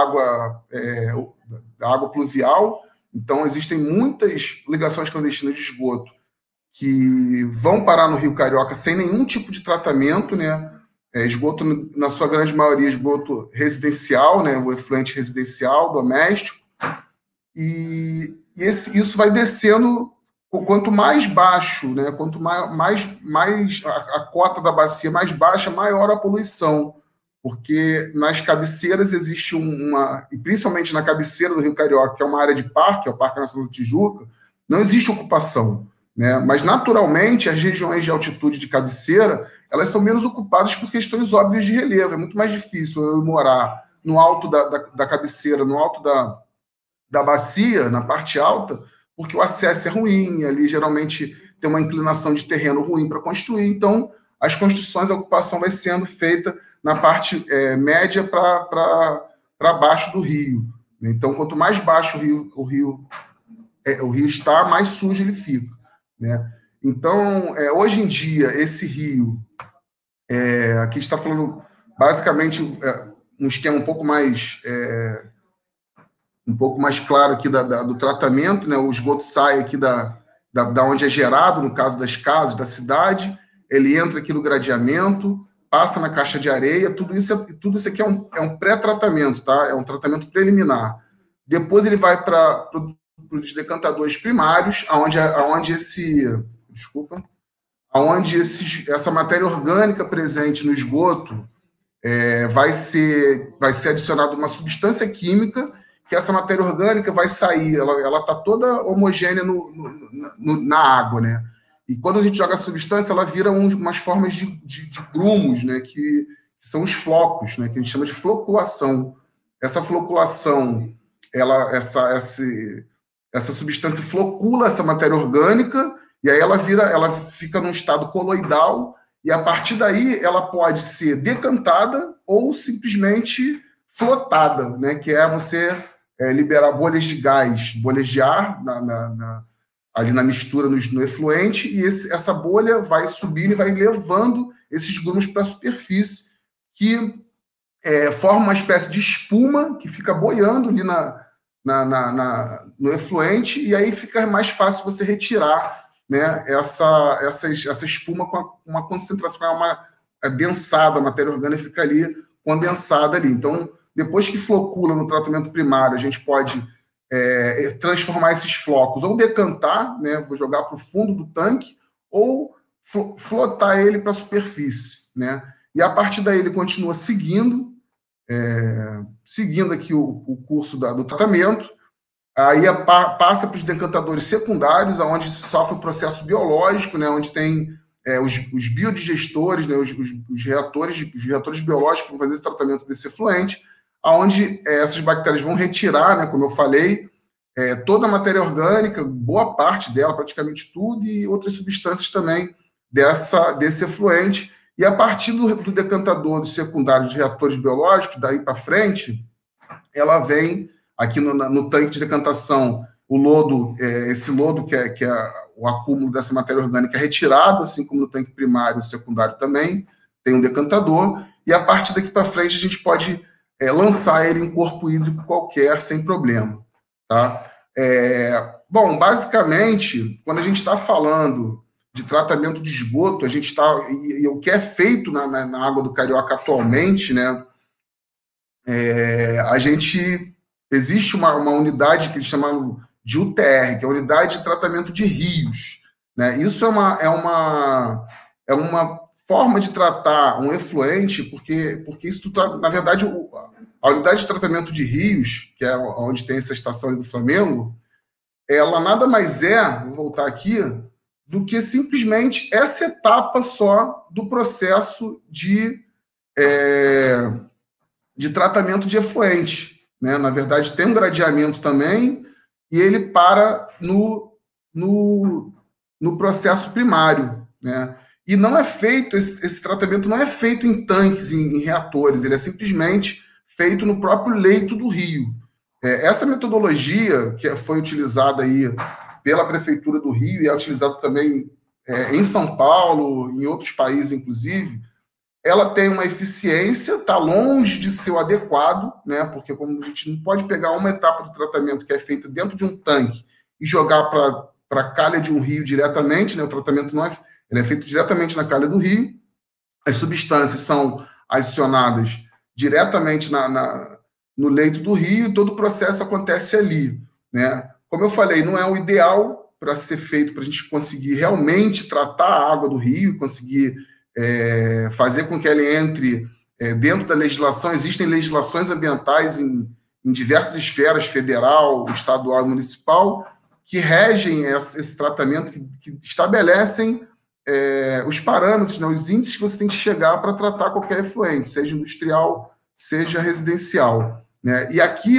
água pluvial. Então, existem muitas ligações clandestinas de esgoto que vão parar no Rio Carioca sem nenhum tipo de tratamento, né? Esgoto, na sua grande maioria, esgoto residencial, né? O efluente residencial, doméstico. E isso vai descendo, quanto mais baixo, né? Quanto mais a cota da bacia mais baixa, maior a poluição. Porque nas cabeceiras existe e principalmente na cabeceira do Rio Carioca, que é uma área de parque, é o Parque Nacional do Tijuca, não existe ocupação, né? Mas, naturalmente, as regiões de altitude de cabeceira, elas são menos ocupadas por questões óbvias de relevo. É muito mais difícil eu morar no alto da cabeceira, no alto da bacia, na parte alta, porque o acesso é ruim, ali geralmente tem uma inclinação de terreno ruim para construir, então as construções, a ocupação vai sendo feita na parte média para baixo do rio. Então, quanto mais baixo o rio está, mais sujo ele fica, né? Então, hoje em dia, esse rio, aqui está falando basicamente um esquema um pouco mais claro aqui do tratamento, né? O esgoto sai aqui da onde é gerado, no caso das casas, da cidade, ele entra aqui no gradeamento, passa na caixa de areia, tudo isso aqui é um pré-tratamento, tá? É um tratamento preliminar. Depois ele vai para os decantadores primários, onde essa matéria orgânica presente no esgoto vai ser adicionada uma substância química, que essa matéria orgânica vai sair, ela está toda homogênea na água, né? E quando a gente joga a substância, ela vira umas formas de grumos, né? Que são os flocos, né? Que a gente chama de floculação. Essa floculação, essa substância flocula essa matéria orgânica, e aí ela fica num estado coloidal, e a partir daí ela pode ser decantada ou simplesmente flotada, né? Que é você liberar bolhas de gás, bolhas de ar ali na mistura no efluente, e essa bolha vai subindo e vai levando esses grumos para a superfície, que forma uma espécie de espuma que fica boiando ali no efluente, e aí fica mais fácil você retirar, né, essa espuma com uma concentração, densada, a matéria orgânica fica ali condensada ali. Então, depois que flocula no tratamento primário, a gente pode transformar esses flocos, ou decantar, né, vou jogar para o fundo do tanque, ou flotar ele para a superfície, né? E a partir daí ele continua seguindo aqui o curso do tratamento, aí passa para os decantadores secundários, onde se sofre o processo biológico, né, onde tem os biodigestores, né, os reatores biológicos que vão fazer esse tratamento desse efluente, onde essas bactérias vão retirar, né, como eu falei, toda a matéria orgânica, boa parte dela, praticamente tudo, e outras substâncias também desse efluente. E a partir do decantador dos secundários de reatores biológicos, daí para frente, ela vem aqui no tanque de decantação, o lodo, esse lodo que é o acúmulo dessa matéria orgânica é retirado, assim como no tanque primário e secundário também, tem um decantador, e a partir daqui para frente a gente pode lançar ele em corpo hídrico qualquer, sem problema. Tá? Bom, basicamente, quando a gente está falando de tratamento de esgoto, a gente está, e o que é feito na água do Carioca atualmente, né, existe uma unidade que eles chamam de UTR, que é a Unidade de Tratamento de Rios. Né? Isso é uma forma de tratar um efluente, porque isso, na verdade, a Unidade de Tratamento de Rios, que é onde tem essa estação ali do Flamengo, ela nada mais vou voltar aqui, do que simplesmente essa etapa só do processo de tratamento de efluente. Né? Na verdade, tem um gradeamento também, e ele para no processo primário. Né? E não é feito, esse tratamento não é feito em tanques, em reatores, ele é simplesmente feito no próprio leito do rio. Essa metodologia que foi utilizada aí pela Prefeitura do Rio e é utilizada também em São Paulo, em outros países, inclusive, ela tem uma eficiência, está longe de ser o adequado, né? Porque como a gente não pode pegar uma etapa do tratamento que é feita dentro de um tanque e jogar para a calha de um rio diretamente, né? O tratamento ele é feito diretamente na calha do rio, as substâncias são adicionadas diretamente no leito do rio e todo o processo acontece ali. Né? Como eu falei, não é o ideal para ser feito para a gente conseguir realmente tratar a água do rio, conseguir fazer com que ela entre dentro da legislação. Existem legislações ambientais em diversas esferas, federal, estadual e municipal, que regem esse tratamento, que estabelecem os parâmetros, né, os índices que você tem que chegar para tratar qualquer efluente, seja industrial, seja residencial. Né? E aqui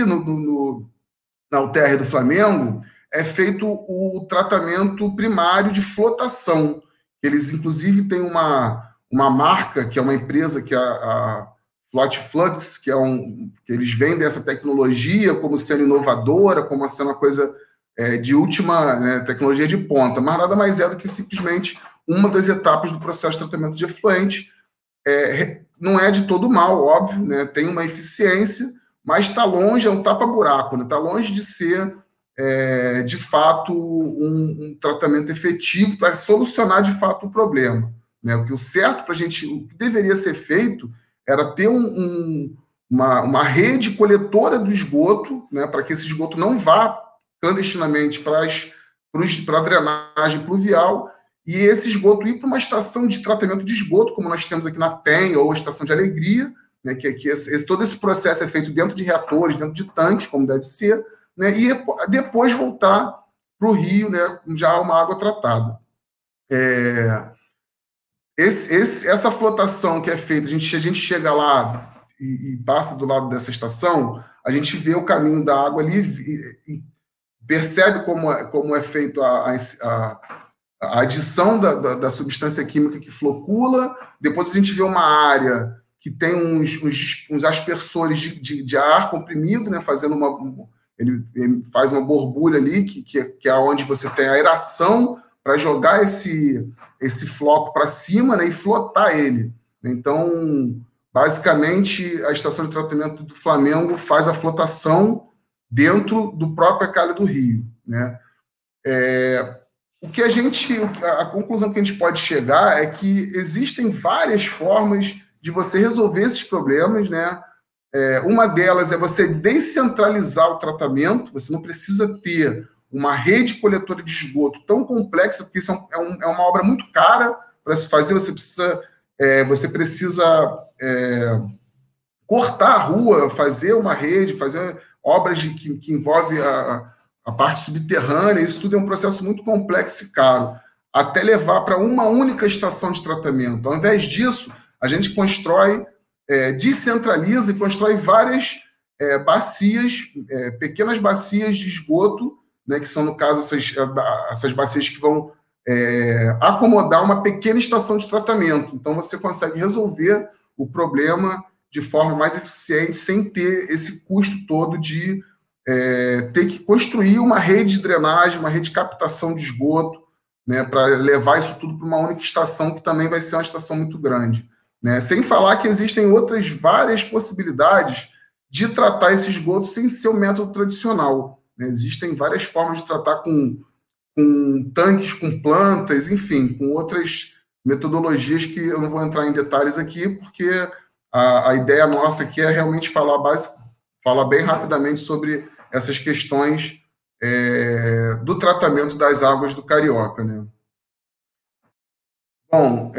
na UTR do Flamengo é feito o tratamento primário de flotação. Eles, inclusive, têm uma marca, que é uma empresa, que é a Flotflux, que eles vendem essa tecnologia como sendo inovadora, como sendo uma coisa de última, né, tecnologia de ponta, mas nada mais é do que simplesmente uma das etapas do processo de tratamento de efluente. Não é de todo mal, óbvio, né, tem uma eficiência, mas está longe, é um tapa-buraco, está, né, longe de ser, de fato, um tratamento efetivo para solucionar, de fato, o problema. Né? O certo para a gente, o que deveria ser feito era ter uma rede coletora do esgoto, né, para que esse esgoto não vá clandestinamente para a drenagem pluvial, e esse esgoto ir para uma estação de tratamento de esgoto, como nós temos aqui na Penha, ou a Estação de Alegria, né, que todo esse processo é feito dentro de reatores, dentro de tanques, como deve ser, né, e depois voltar para o rio, né, já uma água tratada. Essa flotação que é feita, a gente chega lá e passa do lado dessa estação, a gente vê o caminho da água ali e percebe como é feito a adição da substância química que flocula. Depois a gente vê uma área que tem uns aspersores de ar comprimido, né, fazendo ele faz uma borbulha ali, que é onde você tem a aeração para jogar esse floco para cima, né, e flotar ele. Então, basicamente, a estação de tratamento do Flamengo faz a flotação dentro do próprio calha do rio. Né? A conclusão que a gente pode chegar é que existem várias formas de você resolver esses problemas, né? Uma delas é você descentralizar o tratamento. Você não precisa ter uma rede coletora de esgoto tão complexa, porque isso é uma obra muito cara para se fazer. Você precisa cortar a rua, fazer uma rede, fazer obras que envolvem a parte subterrânea. Isso tudo é um processo muito complexo e caro, até levar para uma única estação de tratamento. Ao invés disso, a gente constrói, descentraliza e constrói várias bacias, pequenas bacias de esgoto, né, que são, no caso, essas bacias que vão acomodar uma pequena estação de tratamento. Então, você consegue resolver o problema de forma mais eficiente, sem ter esse custo todo de ter que construir uma rede de drenagem, uma rede de captação de esgoto, né, para levar isso tudo para uma única estação, que também vai ser uma estação muito grande. Né? Sem falar que existem outras várias possibilidades de tratar esse esgoto sem ser o método tradicional. Né? Existem várias formas de tratar com tanques, com plantas, enfim, com outras metodologias que eu não vou entrar em detalhes aqui, porque a ideia nossa aqui é realmente falar bem rapidamente sobre essas questões do tratamento das águas do Carioca. Né? Bom,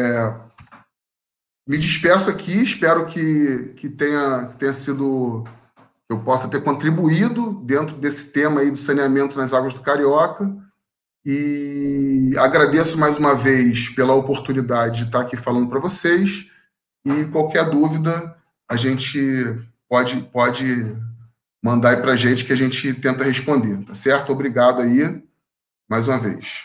me despeço aqui, espero que tenha sido, eu possa ter contribuído dentro desse tema aí do saneamento nas águas do Carioca, e agradeço mais uma vez pela oportunidade de estar aqui falando para vocês, e qualquer dúvida a gente pode mandar aí para a gente que a gente tenta responder, tá certo? Obrigado aí, mais uma vez.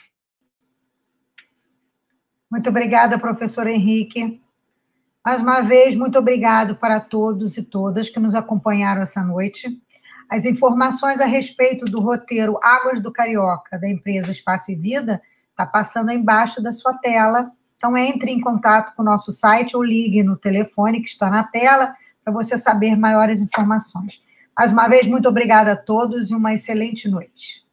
Muito obrigada, professor Henrique. Mais uma vez, muito obrigado para todos e todas que nos acompanharam essa noite. As informações a respeito do roteiro Águas do Carioca, da empresa Espaço e Vida, está passando aí embaixo da sua tela. Então, entre em contato com o nosso site ou ligue no telefone que está na tela para você saber maiores informações. Mais uma vez, muito obrigada a todos e uma excelente noite.